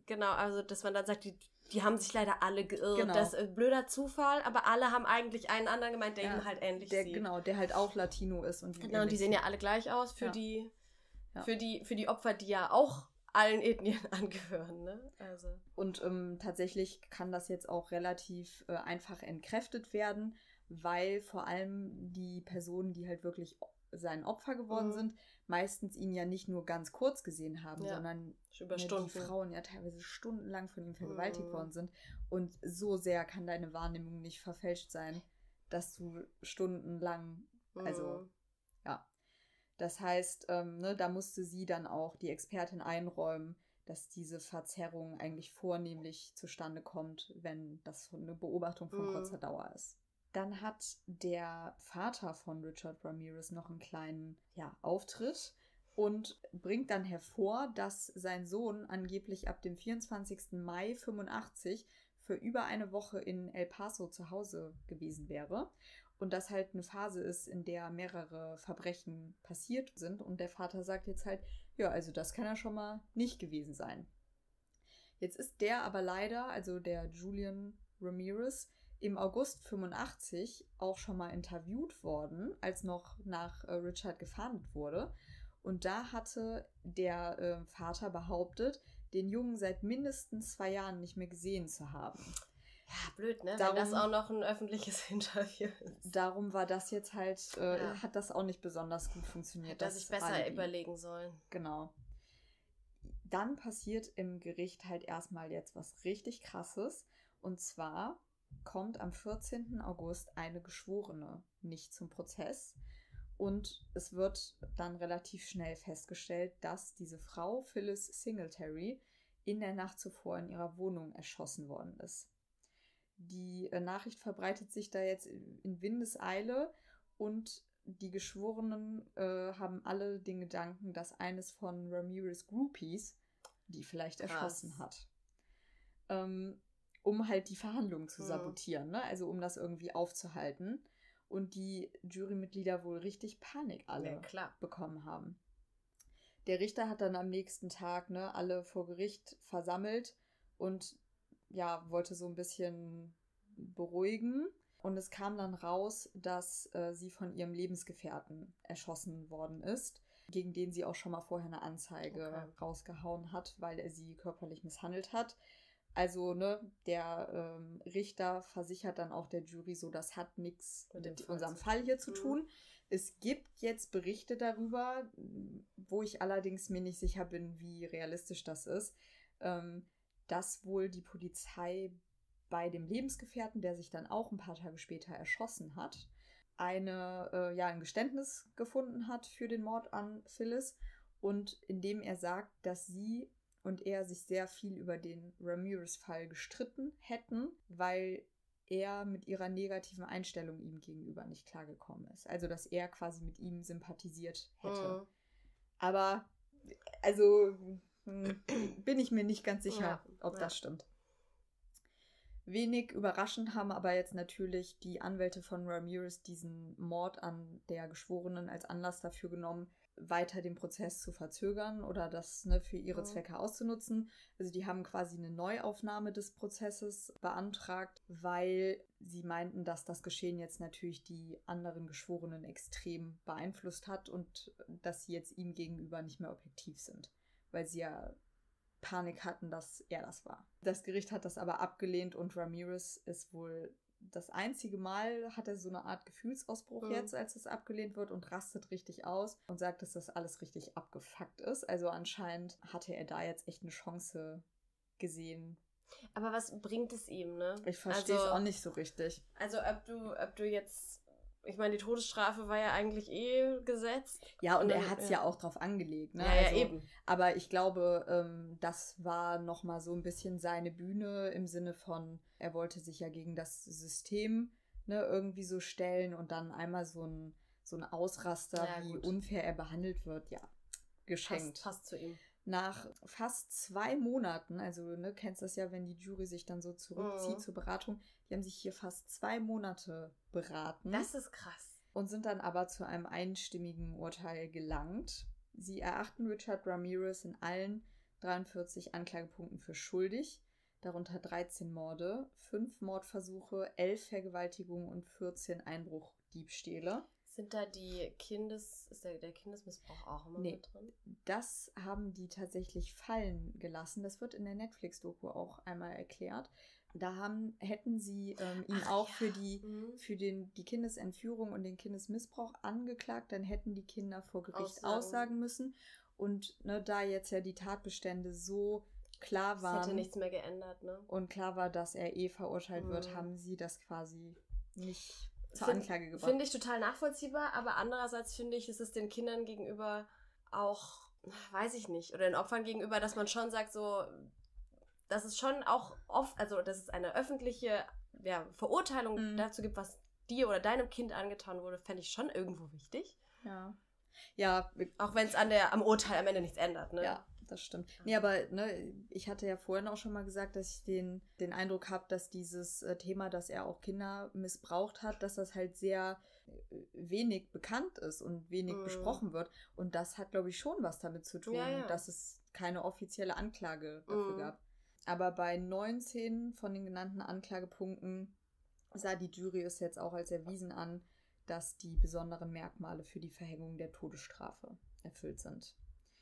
Genau, also dass man dann sagt, die, die haben sich leider alle geirrt. Genau. Das ist ein blöder Zufall, aber alle haben eigentlich einen anderen gemeint, der Ja, ihn halt ähnlich der, sieht. Genau, der halt auch Latino ist. Und Genau, und die sehen ja alle gleich aus für, ja. die, ja. für, die, für die Opfer, die ja auch allen Ethnien angehören. Ne? Also. Und ähm, tatsächlich kann das jetzt auch relativ äh, einfach entkräftet werden, weil vor allem die Personen, die halt wirklich sein Opfer geworden mhm. sind, meistens ihn ja nicht nur ganz kurz gesehen haben, ja. sondern über ja, Stunden. die Frauen ja teilweise stundenlang von ihm vergewaltigt mhm. worden sind. Und so sehr kann deine Wahrnehmung nicht verfälscht sein, dass du stundenlang, Mhm. also ja. Das heißt, ähm, ne, da musste sie dann auch die Expertin einräumen, dass diese Verzerrung eigentlich vornehmlich zustande kommt, wenn das eine Beobachtung von mhm. kurzer Dauer ist. Dann hat der Vater von Richard Ramirez noch einen kleinen ja, Auftritt und bringt dann hervor, dass sein Sohn angeblich ab dem vierundzwanzigsten Mai fünfundachtzig für über eine Woche in El Paso zu Hause gewesen wäre. Und das halt eine Phase ist, in der mehrere Verbrechen passiert sind. Und der Vater sagt jetzt halt, ja, also das kann ja schon mal nicht gewesen sein. Jetzt ist der aber leider, also der Julian Ramirez, im August fünfundachtzig auch schon mal interviewt worden, als noch nach äh, Richard gefahndet wurde. Und da hatte der äh, Vater behauptet, den Jungen seit mindestens zwei Jahren nicht mehr gesehen zu haben. Ja, blöd, ne? Darum, wenn das auch noch ein öffentliches Interview ist. Darum war das jetzt halt, äh, ja. hat das auch nicht besonders gut funktioniert. Hätte er sich besser Alibi. überlegen sollen. Genau. Dann passiert im Gericht halt erstmal jetzt was richtig Krasses. Und zwar kommt am vierzehnten August eine Geschworene nicht zum Prozess. Und es wird dann relativ schnell festgestellt, dass diese Frau, Phyllis Singletary, in der Nacht zuvor in ihrer Wohnung erschossen worden ist. Die äh, Nachricht verbreitet sich da jetzt in Windeseile und die Geschworenen äh, haben alle den Gedanken, dass eines von Ramirez Groupies die vielleicht Krass. erschossen hat. Ähm, um halt die Verhandlungen zu sabotieren, mhm. ne? Also um das irgendwie aufzuhalten. Und die Jurymitglieder wohl richtig Panik alle ja, klar. bekommen haben. Der Richter hat dann am nächsten Tag ne, alle vor Gericht versammelt und ja, wollte so ein bisschen beruhigen. Und es kam dann raus, dass äh, sie von ihrem Lebensgefährten erschossen worden ist, gegen den sie auch schon mal vorher eine Anzeige okay. rausgehauen hat, weil er sie körperlich misshandelt hat. Also, ne, der ähm, Richter versichert dann auch der Jury so, das hat nichts mit, mit unserem Fall hier zu tun. Mhm. Es gibt jetzt Berichte darüber, wo ich allerdings mir nicht sicher bin, wie realistisch das ist, ähm, dass wohl die Polizei bei dem Lebensgefährten, der sich dann auch ein paar Tage später erschossen hat, eine, äh, ja, ein Geständnis gefunden hat für den Mord an Phyllis und indem er sagt, dass sie und er sich sehr viel über den Ramirez-Fall gestritten hätten, weil er mit ihrer negativen Einstellung ihm gegenüber nicht klargekommen ist. Also, dass er quasi mit ihm sympathisiert hätte. Mhm. Aber, also, bin ich mir nicht ganz sicher, ja, ob ja. das stimmt. Wenig überraschend haben aber jetzt natürlich die Anwälte von Ramirez diesen Mord an der Geschworenen als Anlass dafür genommen, weiter den Prozess zu verzögern oder das ne, für ihre Zwecke auszunutzen. Also die haben quasi eine Neuaufnahme des Prozesses beantragt, weil sie meinten, dass das Geschehen jetzt natürlich die anderen Geschworenen extrem beeinflusst hat und dass sie jetzt ihm gegenüber nicht mehr objektiv sind, weil sie ja Panik hatten, dass er das war. Das Gericht hat das aber abgelehnt und Ramirez ist wohl das einzige Mal, hat er so eine Art Gefühlsausbruch mhm. jetzt, als es abgelehnt wird und rastet richtig aus und sagt, dass das alles richtig abgefuckt ist. Also anscheinend hatte er da jetzt echt eine Chance gesehen. Aber was bringt es ihm, ne? Ich verstehe es also, auch nicht so richtig. Also ob du, ob du jetzt ich meine, die Todesstrafe war ja eigentlich eh gesetzt. Ja, und, und dann, er hat es ja. ja auch drauf angelegt. Ne? Ja, also, ja, eben. Aber ich glaube, ähm, das war nochmal so ein bisschen seine Bühne im Sinne von, er wollte sich ja gegen das System ne, irgendwie so stellen und dann einmal so ein, so ein Ausraster, ja, wie gut. unfair er behandelt wird, ja, geschenkt. Passt, passt zu ihm. Nach fast zwei Monaten, also ne, kennst das ja, wenn die Jury sich dann so zurückzieht mhm. zur Beratung, die haben sich hier fast zwei Monate beraten. Das ist krass. Und sind dann aber zu einem einstimmigen Urteil gelangt. Sie erachten Richard Ramirez in allen dreiundvierzig Anklagepunkten für schuldig, darunter dreizehn Morde, fünf Mordversuche, elf Vergewaltigungen und vierzehn Einbruchdiebstähle. Sind da die Kindes... Ist der, der Kindesmissbrauch auch immer Nee, mit drin? Das haben die tatsächlich fallen gelassen. Das wird in der Netflix-Doku auch einmal erklärt. Da haben, hätten sie ähm, ihn Ach auch ja. für, die, Mhm. für den, die Kindesentführung und den Kindesmissbrauch angeklagt, dann hätten die Kinder vor Gericht Aussagen. aussagen müssen. Und ne, da jetzt ja die Tatbestände so klar Es waren hätte nichts mehr geändert, ne? und klar war, dass er eh verurteilt wird, Mhm. haben sie das quasi nicht zur Find- Anklage gebracht. Finde ich total nachvollziehbar, aber andererseits finde ich, ist es den Kindern gegenüber auch, weiß ich nicht, oder den Opfern gegenüber, dass man schon sagt, so, dass es schon auch oft, also dass es eine öffentliche ja, Verurteilung Mhm. dazu gibt, was dir oder deinem Kind angetan wurde, fände ich schon irgendwo wichtig. Ja. Ja, Auch wenn es an der, am Urteil am Ende nichts ändert, ne? Ja, das stimmt. Nee, aber ne, ich hatte ja vorhin auch schon mal gesagt, dass ich den, den Eindruck habe, dass dieses äh, Thema, dass er auch Kinder missbraucht hat, dass das halt sehr äh, wenig bekannt ist und wenig Mhm. besprochen wird. Und das hat, glaube ich, schon was damit zu tun, Ja, ja. dass es keine offizielle Anklage dafür Mhm. gab. Aber bei neunzehn von den genannten Anklagepunkten sah die Jury es jetzt auch als erwiesen an, dass die besonderen Merkmale für die Verhängung der Todesstrafe erfüllt sind.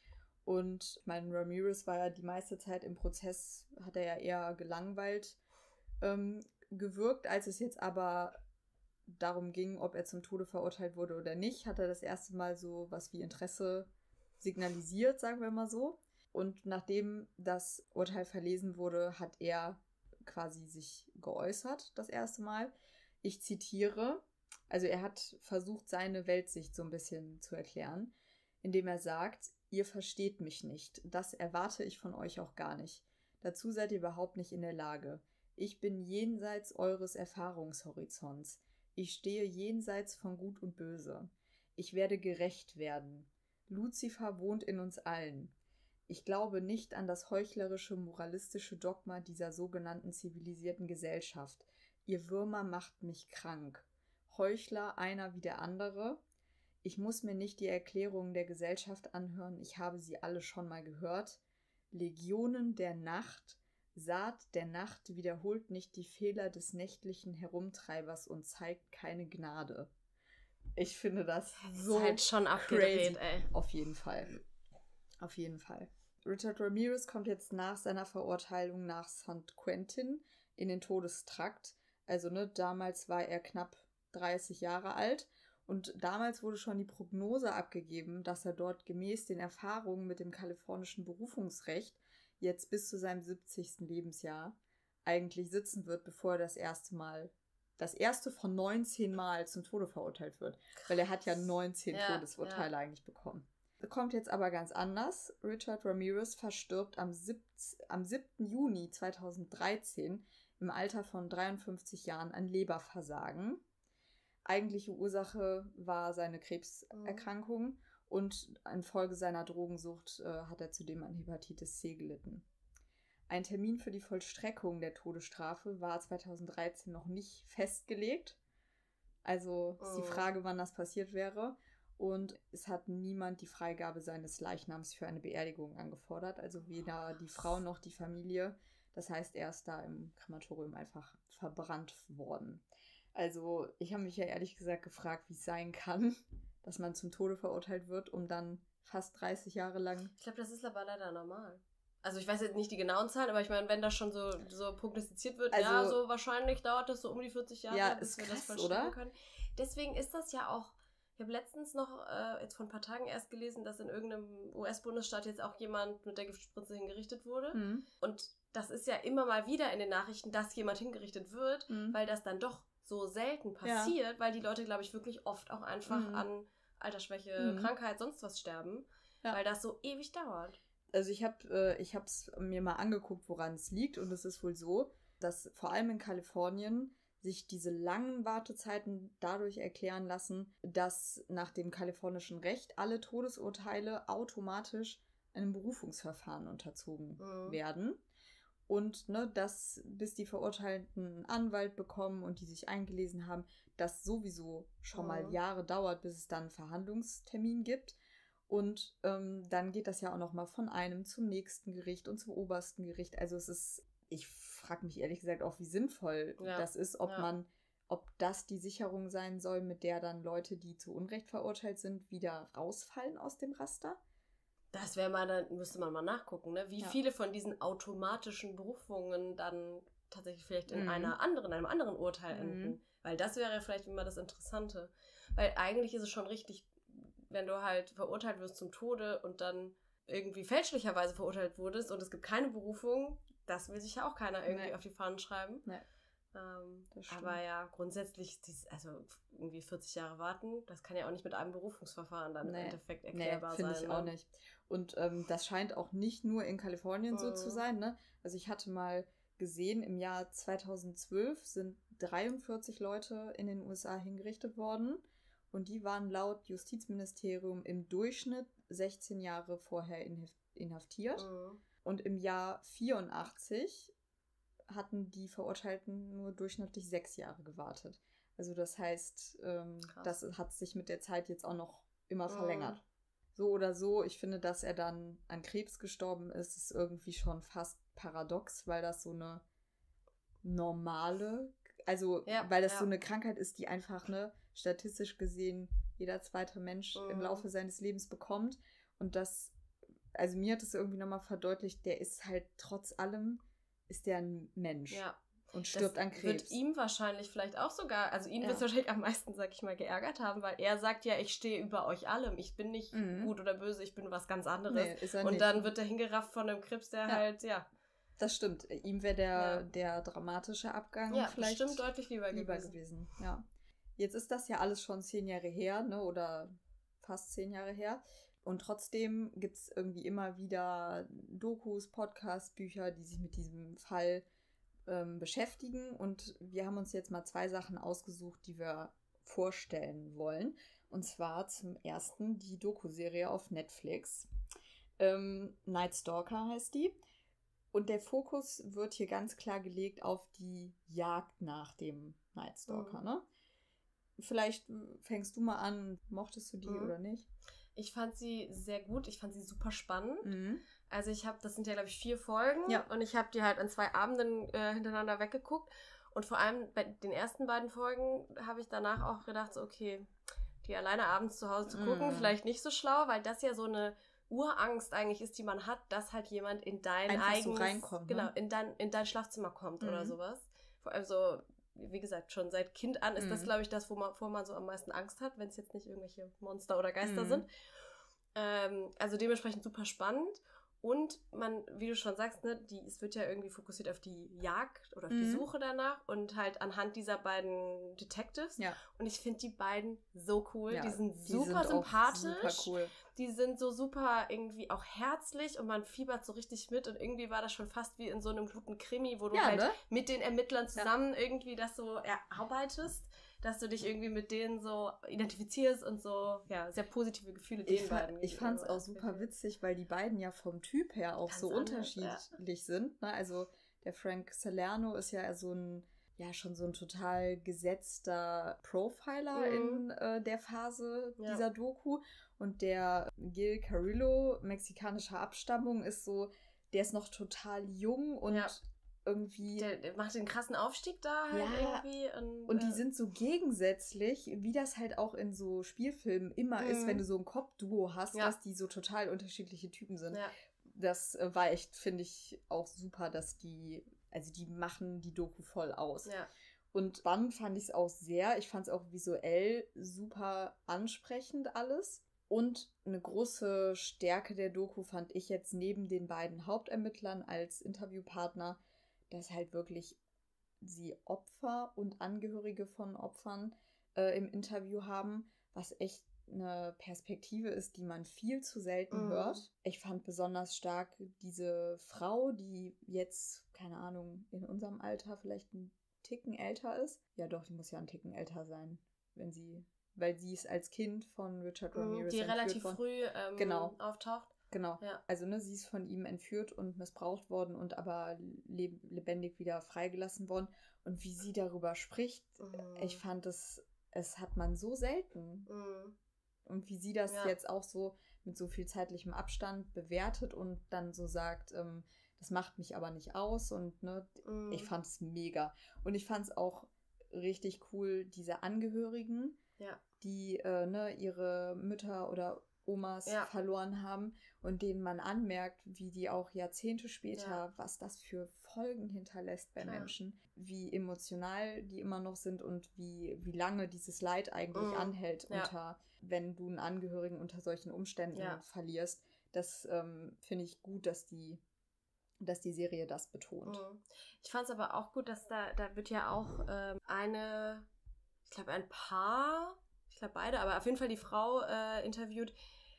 Und ich meine, Ramirez war ja die meiste Zeit im Prozess, hat er ja eher gelangweilt ähm, gewirkt. Als es jetzt aber darum ging, ob er zum Tode verurteilt wurde oder nicht, hat er das erste Mal so was wie Interesse signalisiert, sagen wir mal so. Und nachdem das Urteil verlesen wurde, hat er quasi sich geäußert, das erste Mal. Ich zitiere, also er hat versucht, seine Weltsicht so ein bisschen zu erklären, indem er sagt, ihr versteht mich nicht, das erwarte ich von euch auch gar nicht. Dazu seid ihr überhaupt nicht in der Lage. Ich bin jenseits eures Erfahrungshorizonts. Ich stehe jenseits von Gut und Böse. Ich werde gerecht werden. Luzifer wohnt in uns allen. Ich glaube nicht an das heuchlerische, moralistische Dogma dieser sogenannten zivilisierten Gesellschaft. Ihr Würmer macht mich krank. Heuchler einer wie der andere. Ich muss mir nicht die Erklärungen der Gesellschaft anhören, ich habe sie alle schon mal gehört. Legionen der Nacht, Saat der Nacht wiederholt nicht die Fehler des nächtlichen Herumtreibers und zeigt keine Gnade. Ich finde das so ist halt schon abgedreht, crazy. ey. Auf jeden Fall. Auf jeden Fall. Richard Ramirez kommt jetzt nach seiner Verurteilung nach San Quentin in den Todestrakt. Also, ne, damals war er knapp dreißig Jahre alt und damals wurde schon die Prognose abgegeben, dass er dort gemäß den Erfahrungen mit dem kalifornischen Berufungsrecht jetzt bis zu seinem siebzigsten Lebensjahr eigentlich sitzen wird, bevor er das erste Mal, das erste von neunzehn Mal zum Tode verurteilt wird. Krass. Weil er hat ja neunzehn ja, Todesurteile ja. eigentlich bekommen. Kommt jetzt aber ganz anders. Richard Ramirez verstirbt am, am siebten Juni zweitausenddreizehn im Alter von dreiundfünfzig Jahren an Leberversagen. Eigentliche Ursache war seine Krebserkrankung mhm. und infolge seiner Drogensucht äh, hat er zudem an Hepatitis C gelitten. Ein Termin für die Vollstreckung der Todesstrafe war zweitausenddreizehn noch nicht festgelegt. Also ist die Frage, wann das passiert wäre. Und es hat niemand die Freigabe seines Leichnams für eine Beerdigung angefordert. Also weder die Frau noch die Familie. Das heißt, er ist da im Krematorium einfach verbrannt worden. Also ich habe mich ja ehrlich gesagt gefragt, wie es sein kann, dass man zum Tode verurteilt wird, um dann fast dreißig Jahre lang... Ich glaube, das ist aber leider normal. Also ich weiß jetzt nicht die genauen Zahlen, aber ich meine, wenn das schon so, so prognostiziert wird, also, ja, so wahrscheinlich dauert das so um die vierzig Jahre, ja, bis ist wir krass, das vollstrecken oder? können. Deswegen ist das ja auch, ich habe letztens noch, äh, jetzt vor ein paar Tagen erst gelesen, dass in irgendeinem U S-Bundesstaat jetzt auch jemand mit der Giftspritze hingerichtet wurde. Mhm. Und das ist ja immer mal wieder in den Nachrichten, dass jemand hingerichtet wird, mhm. weil das dann doch so selten passiert, ja. weil die Leute, glaube ich, wirklich oft auch einfach mhm. an Altersschwäche, mhm. Krankheit, sonst was sterben, ja. weil das so ewig dauert. Also ich habe äh, ich habe es mir mal angeguckt, woran es liegt, und es ist wohl so, dass vor allem in Kalifornien sich diese langen Wartezeiten dadurch erklären lassen, dass nach dem kalifornischen Recht alle Todesurteile automatisch einem Berufungsverfahren unterzogen mhm. werden. Und ne, dass bis die Verurteilten einen Anwalt bekommen und die sich eingelesen haben, das sowieso schon mhm. mal Jahre dauert, bis es dann einen Verhandlungstermin gibt. Und ähm, dann geht das ja auch nochmal von einem zum nächsten Gericht und zum obersten Gericht. Also es ist, ich frage mich ehrlich gesagt auch, wie sinnvoll Ja. das ist, ob Ja. man, ob das die Sicherung sein soll, mit der dann Leute, die zu Unrecht verurteilt sind, wieder rausfallen aus dem Raster. Das wäre mal, dann müsste man mal nachgucken, ne? Wie Ja. viele von diesen automatischen Berufungen dann tatsächlich vielleicht in Mhm. einer anderen, einem anderen Urteil Mhm. enden. Weil das wäre vielleicht immer das Interessante. Weil eigentlich ist es schon richtig, wenn du halt verurteilt wirst zum Tode und dann irgendwie fälschlicherweise verurteilt wurdest und es gibt keine Berufung, das will sich ja auch keiner irgendwie Nee. auf die Fahnen schreiben. Nee. Ähm, Das stimmt. aber ja, grundsätzlich, dies- also irgendwie vierzig Jahre warten, das kann ja auch nicht mit einem Berufungsverfahren dann Nee. im Endeffekt Nee, erklärbar finde sein. ich ne? auch nicht. Und ähm, das scheint auch nicht nur in Kalifornien so Mhm. zu sein, ne? Also ich hatte mal gesehen, im Jahr zweitausendzwölf sind dreiundvierzig Leute in den U S A hingerichtet worden und die waren laut Justizministerium im Durchschnitt sechzehn Jahre vorher inhaf- inhaftiert. Mhm. Und im Jahr vierundachtzig hatten die Verurteilten nur durchschnittlich sechs Jahre gewartet. Also das heißt, ähm, Krass. das hat sich mit der Zeit jetzt auch noch immer Mhm. verlängert. So oder so, ich finde, dass er dann an Krebs gestorben ist, ist irgendwie schon fast paradox, weil das so eine normale, also Ja, weil das ja. so eine Krankheit ist, die einfach, ne, statistisch gesehen jeder zweite Mensch Mhm. im Laufe seines Lebens bekommt. Und das, also mir hat es irgendwie nochmal verdeutlicht, der ist halt trotz allem, ist der ein Mensch Ja. und stirbt Das an Krebs. wird ihm wahrscheinlich vielleicht auch sogar, also ihn Ja. wird es wahrscheinlich am meisten, sag ich mal, geärgert haben, weil er sagt ja, ich stehe über euch allem. Ich bin nicht Mhm. gut oder böse, ich bin was ganz anderes. Nee, ist er Und nicht. dann wird er hingerafft von einem Krebs, der Ja. halt, ja, Das stimmt. Ihm wäre der, Ja. der dramatische Abgang ja vielleicht bestimmt deutlich lieber, lieber gewesen. gewesen. Ja. Jetzt ist das ja alles schon zehn Jahre her, ne? Oder fast zehn Jahre her. Und trotzdem gibt es irgendwie immer wieder Dokus, Podcasts, Bücher, die sich mit diesem Fall ähm, beschäftigen. Und wir haben uns jetzt mal zwei Sachen ausgesucht, die wir vorstellen wollen. Und zwar zum ersten die Doku-Serie auf Netflix. Ähm, Night Stalker heißt die. Und der Fokus wird hier ganz klar gelegt auf die Jagd nach dem Night Stalker, Mhm. ne? Vielleicht fängst du mal an, mochtest du die Mhm. oder nicht? Ich fand sie sehr gut, ich fand sie super spannend. Mhm. Also ich habe, das sind ja glaube ich vier Folgen Ja. und ich habe die halt an zwei Abenden äh, hintereinander weggeguckt und vor allem bei den ersten beiden Folgen habe ich danach auch gedacht, so okay, die alleine abends zu Hause zu gucken, Mhm. vielleicht nicht so schlau, weil das ja so eine Urangst eigentlich ist, die man hat, dass halt jemand in dein Einfach so eigenes, reinkommt, ne? genau, in dein, in dein Schlafzimmer kommt oder Mhm. sowas. Vor allem so, wie gesagt, schon seit Kind an ist das, Mhm. glaube ich, das, wo man, wovor man so am meisten Angst hat, wenn es jetzt nicht irgendwelche Monster oder Geister Mhm. sind. Ähm, also dementsprechend super spannend. Und man, wie du schon sagst, ne, die, es wird ja irgendwie fokussiert auf die Jagd oder auf die Mhm. Suche danach und halt anhand dieser beiden Detectives. Ja. Und ich finde die beiden so cool. Ja, die sind die super sind auch sympathisch. super cool. Die sind so super irgendwie auch herzlich und man fiebert so richtig mit. Und irgendwie war das schon fast wie in so einem guten Krimi, wo du Ja, halt ne? mit den Ermittlern zusammen irgendwie das so erarbeitest, dass du dich irgendwie mit denen so identifizierst und so, ja, sehr positive Gefühle den Ich, fa beiden ich fand es gegenüber auch super entwickelt. witzig, weil die beiden ja vom Typ her auch Ganz so anders, unterschiedlich sind. Ne? Also der Frank Salerno ist ja so ein, ja schon so ein total gesetzter Profiler Mhm. in äh, der Phase Ja. dieser Doku. Und der Gil Carrillo, mexikanischer Abstammung, ist so, der ist noch total jung und Ja. irgendwie... Der, der macht den krassen Aufstieg da halt Ja, irgendwie. Und, Und die äh, sind so gegensätzlich, wie das halt auch in so Spielfilmen immer ist, Mhm. wenn du so ein Cop-Duo hast, Ja. dass die so total unterschiedliche Typen sind. ja. Das äh, war echt, finde ich, auch super, dass die, also die machen die Doku voll aus. Ja. Und spannend fand ich es auch sehr. Ich fand es auch visuell super ansprechend alles. Und eine große Stärke der Doku fand ich jetzt neben den beiden Hauptermittlern als Interviewpartner, dass halt wirklich sie Opfer und Angehörige von Opfern äh, im Interview haben, was echt eine Perspektive ist, die man viel zu selten Mhm. hört. Ich fand besonders stark diese Frau, die jetzt, keine Ahnung, in unserem Alter vielleicht ein Ticken älter ist. Ja doch, die muss ja ein Ticken älter sein, wenn sie, weil sie ist als Kind von Richard Mhm. Ramirez Die entführt relativ worden. früh ähm, Genau. auftaucht. Genau. Ja. Also, ne, sie ist von ihm entführt und missbraucht worden und aber leb lebendig wieder freigelassen worden. Und wie sie darüber spricht, Mhm. ich fand es, es hat man so selten. Mhm. Und wie sie das Ja. jetzt auch so mit so viel zeitlichem Abstand bewertet und dann so sagt, ähm, das macht mich aber nicht aus und ne, mm. ich fand es mega. Und ich fand es auch richtig cool, diese Angehörigen, ja. die äh, ne, ihre Mütter oder Omas ja. verloren haben und denen man anmerkt, wie die auch Jahrzehnte später, ja. was das für Folgen hinterlässt bei Klar. Menschen, wie emotional die immer noch sind und wie, wie lange dieses Leid eigentlich mm. anhält, ja. unter, wenn du einen Angehörigen unter solchen Umständen ja. verlierst. Das ähm, finde ich gut, dass die dass die Serie das betont. Ich fand es aber auch gut, dass da, da wird ja auch ähm, eine, ich glaube ein Paar, ich glaube beide, aber auf jeden Fall die Frau äh, interviewt,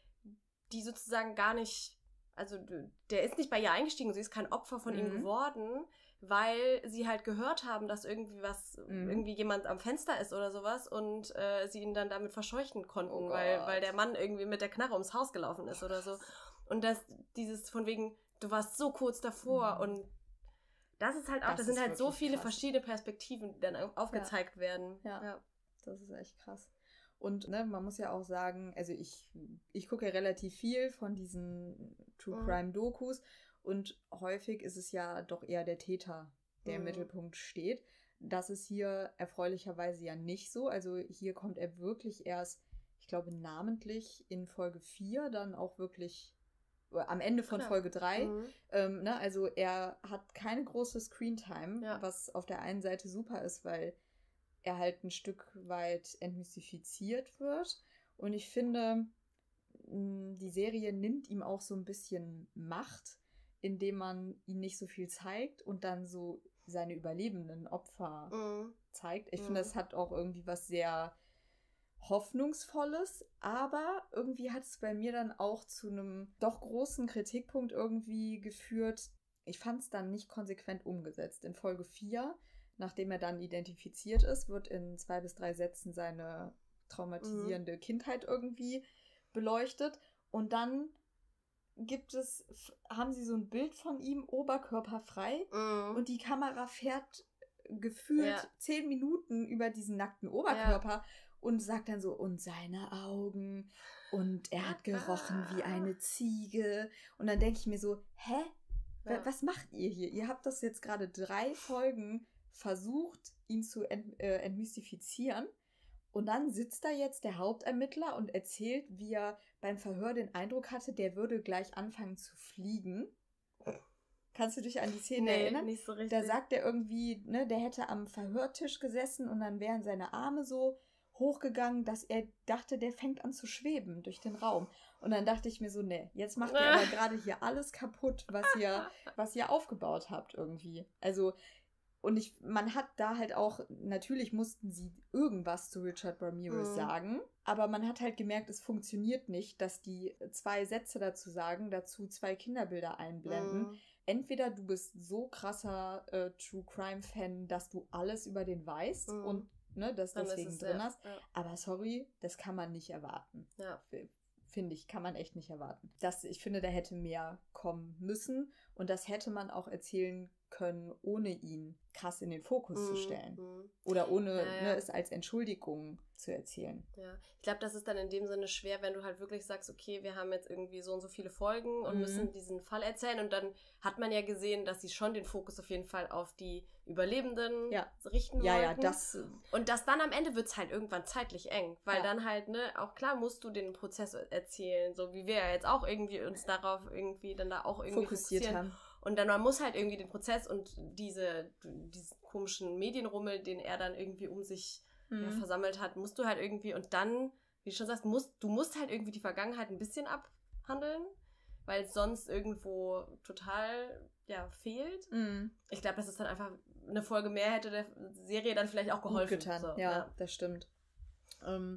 die sozusagen gar nicht, also der ist nicht bei ihr eingestiegen, sie ist kein Opfer von mhm. ihm geworden, weil sie halt gehört haben, dass irgendwie was, mhm. irgendwie jemand am Fenster ist oder sowas und äh, sie ihn dann damit verscheuchen konnten, oh weil, weil der Mann irgendwie mit der Knarre ums Haus gelaufen ist oder so. Und das, dieses von wegen, du warst so kurz davor mhm. und das ist halt auch, das, das sind halt so viele krass. verschiedene Perspektiven, die dann aufgezeigt ja. werden. Ja. ja, das ist echt krass. Und ne, man muss ja auch sagen, also ich, ich gucke ja relativ viel von diesen True-Crime-Dokus und häufig ist es ja doch eher der Täter, der mhm. im Mittelpunkt steht. Das ist hier erfreulicherweise ja nicht so. Also hier kommt er wirklich erst, ich glaube namentlich in Folge vier dann auch wirklich am Ende von Klar. Folge drei. Mhm. Ähm, ne, also er hat keine große Screentime, ja. was auf der einen Seite super ist, weil er halt ein Stück weit entmystifiziert wird. Und ich finde, die Serie nimmt ihm auch so ein bisschen Macht, indem man ihn nicht so viel zeigt und dann so seine überlebenden Opfer mhm. zeigt. Ich mhm. finde, das hat auch irgendwie was sehr Hoffnungsvolles, aber irgendwie hat es bei mir dann auch zu einem doch großen Kritikpunkt irgendwie geführt. Ich fand es dann nicht konsequent umgesetzt. In Folge vier, nachdem er dann identifiziert ist, wird in zwei bis drei Sätzen seine traumatisierende mhm. Kindheit irgendwie beleuchtet und dann gibt es, haben sie so ein Bild von ihm, oberkörperfrei mhm. und die Kamera fährt gefühlt ja. zehn Minuten über diesen nackten Oberkörper ja. und sagt dann so, und seine Augen und er hat gerochen wie eine Ziege. Und dann denke ich mir so, hä? Ja. Was macht ihr hier? Ihr habt das jetzt gerade drei Folgen versucht, ihn zu ent, äh, entmystifizieren. Und dann sitzt da jetzt der Hauptermittler und erzählt, wie er beim Verhör den Eindruck hatte, der würde gleich anfangen zu fliegen. Kannst du dich an die Szene nee, erinnern? Nicht so richtig. Da sagt er irgendwie, ne, der hätte am Verhörtisch gesessen und dann wären seine Arme so hochgegangen, dass er dachte, der fängt an zu schweben durch den Raum. Und dann dachte ich mir so, ne, jetzt macht ihr aber gerade hier alles kaputt, was ihr, was ihr aufgebaut habt irgendwie. Also, und ich, man hat da halt auch, natürlich mussten sie irgendwas zu Richard Ramirez mhm. sagen, aber man hat halt gemerkt, es funktioniert nicht, dass die zwei Sätze dazu sagen, dazu zwei Kinderbilder einblenden. Mhm. Entweder du bist so krasser äh, True-Crime-Fan, dass du alles über den weißt mhm. und ne, das Dann deswegen drin ja, hast. Ja. Aber sorry, das kann man nicht erwarten. Ja. Finde ich, kann man echt nicht erwarten. Das, ich finde, da hätte mehr kommen müssen und das hätte man auch erzählen können, ohne ihn krass in den Fokus mm, zu stellen. Mm. Oder ohne ja, ja. Ne, es als Entschuldigung zu erzählen. Ja, ich glaube, das ist dann in dem Sinne schwer, wenn du halt wirklich sagst, okay, wir haben jetzt irgendwie so und so viele Folgen und mm. müssen diesen Fall erzählen und dann hat man ja gesehen, dass sie schon den Fokus auf jeden Fall auf die Überlebenden ja. richten ja, wollten. Ja, das... Und das dann am Ende wird es halt irgendwann zeitlich eng, weil ja. dann halt, ne, auch klar musst du den Prozess erzählen, so wie wir ja jetzt auch irgendwie uns darauf irgendwie dann da auch irgendwie fokussiert haben. Und dann man muss halt irgendwie den Prozess und diese diesen komischen Medienrummel, den er dann irgendwie um sich mhm. ja, versammelt hat, musst du halt irgendwie und dann, wie du schon sagst, musst, du musst halt irgendwie die Vergangenheit ein bisschen abhandeln, weil es sonst irgendwo total ja, fehlt. Mhm. Ich glaube, das ist dann einfach eine Folge mehr, hätte der Serie dann vielleicht auch geholfen. Gut getan, so, ja, ja, das stimmt. Ähm,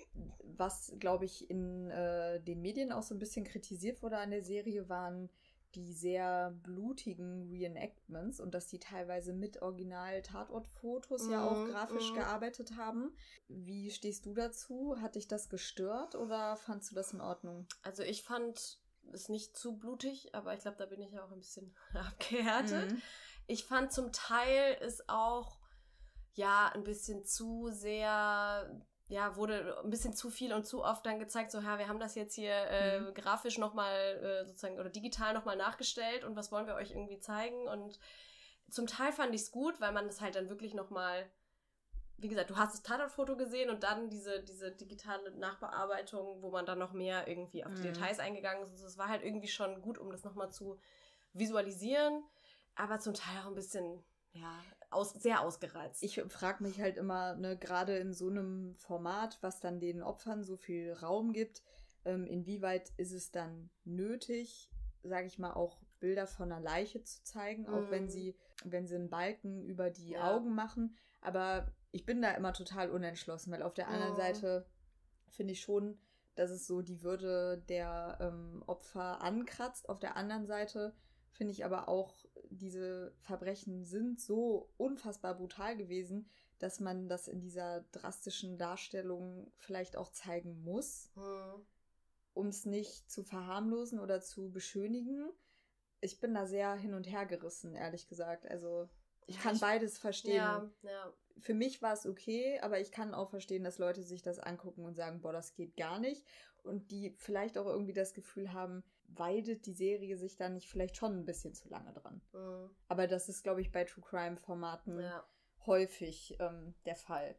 was, glaube ich, in äh, den Medien auch so ein bisschen kritisiert wurde an der Serie, waren die sehr blutigen Reenactments und dass die teilweise mit Original-Tatortfotos mm, ja auch grafisch mm. gearbeitet haben. Wie stehst du dazu? Hat dich das gestört oder fandst du das in Ordnung? Also ich fand es nicht zu blutig, aber ich glaube, da bin ich ja auch ein bisschen abgehärtet. Mm. Ich fand zum Teil es auch ja ein bisschen zu sehr ja, wurde ein bisschen zu viel und zu oft dann gezeigt, so, ja, wir haben das jetzt hier äh, mhm. grafisch nochmal äh, sozusagen oder digital nochmal nachgestellt und was wollen wir euch irgendwie zeigen? Und zum Teil fand ich es gut, weil man das halt dann wirklich nochmal, wie gesagt, du hast das Tatortfoto gesehen und dann diese, diese digitale Nachbearbeitung, wo man dann noch mehr irgendwie auf die mhm. Details eingegangen ist. Es war halt irgendwie schon gut, um das nochmal zu visualisieren, aber zum Teil auch ein bisschen, ja, Aus, sehr ausgereizt. Ich frage mich halt immer, ne, gerade in so einem Format, was dann den Opfern so viel Raum gibt, ähm, inwieweit ist es dann nötig, sage ich mal, auch Bilder von einer Leiche zu zeigen, mm. auch wenn sie, wenn sie einen Balken über die ja. Augen machen. Aber ich bin da immer total unentschlossen, weil auf der anderen mm. Seite finde ich schon, dass es so die Würde der ähm, Opfer ankratzt. Auf der anderen Seite finde ich aber auch, diese Verbrechen sind so unfassbar brutal gewesen, dass man das in dieser drastischen Darstellung vielleicht auch zeigen muss, hm. um es nicht zu verharmlosen oder zu beschönigen. Ich bin da sehr hin und her gerissen, ehrlich gesagt. Also ich ja, kann ich, beides verstehen. Ja, ja. Für mich war es okay, aber ich kann auch verstehen, dass Leute sich das angucken und sagen, boah, das geht gar nicht. Und die vielleicht auch irgendwie das Gefühl haben, weidet die Serie sich da nicht vielleicht schon ein bisschen zu lange dran. Mhm. Aber das ist, glaube ich, bei True Crime-Formaten ja. häufig ähm, der Fall.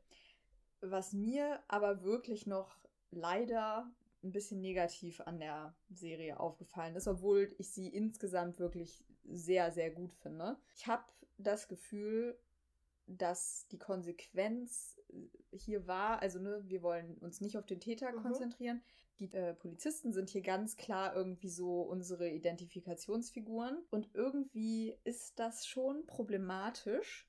Was mir aber wirklich noch leider ein bisschen negativ an der Serie aufgefallen ist, obwohl ich sie insgesamt wirklich sehr, sehr gut finde. Ich habe das Gefühl, dass die Konsequenz hier war, also ne, wir wollen uns nicht auf den Täter mhm. konzentrieren. Die äh, Polizisten sind hier ganz klar irgendwie so unsere Identifikationsfiguren. Und irgendwie ist das schon problematisch,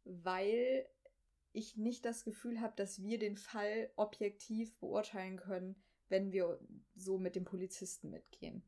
weil ich nicht das Gefühl habe, dass wir den Fall objektiv beurteilen können, wenn wir so mit dem Polizisten mitgehen.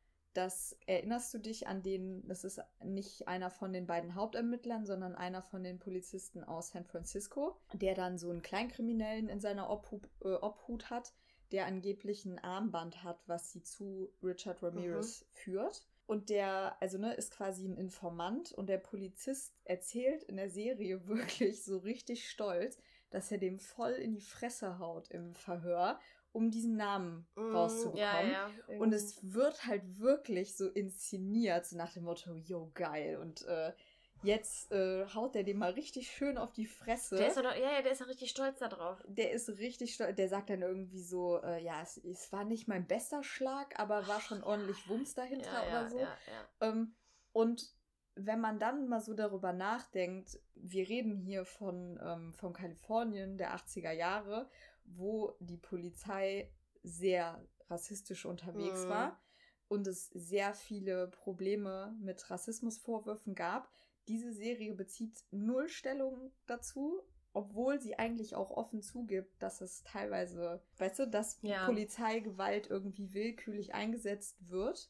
Das erinnerst du dich an den, das ist nicht einer von den beiden Hauptermittlern, sondern einer von den Polizisten aus San Francisco, der dann so einen Kleinkriminellen in seiner Obhut, äh, Obhut hat, der angeblich ein Armband hat, was sie zu Richard Ramirez mhm. führt. Und der, also ne, ist quasi ein Informant und der Polizist erzählt in der Serie wirklich so richtig stolz, dass er dem voll in die Fresse haut im Verhör, um diesen Namen mm, rauszubekommen. Ja, ja, und es wird halt wirklich so inszeniert, so nach dem Motto, yo, geil. Und äh, jetzt äh, haut der dem mal richtig schön auf die Fresse. Der ist doch, ja, ja, der ist auch richtig stolz da drauf. Der ist richtig stolz. Der sagt dann irgendwie so, äh, ja, es, es war nicht mein bester Schlag, aber war schon ordentlich Wumms dahinter ja, ja, oder so. Ja, ja. Ähm, und wenn man dann mal so darüber nachdenkt, wir reden hier von, ähm, von Kalifornien der achtziger Jahre, wo die Polizei sehr rassistisch unterwegs mhm. war und es sehr viele Probleme mit Rassismusvorwürfen gab. Diese Serie bezieht null Stellung dazu, obwohl sie eigentlich auch offen zugibt, dass es teilweise, weißt du, dass ja. Polizeigewalt irgendwie willkürlich eingesetzt wird.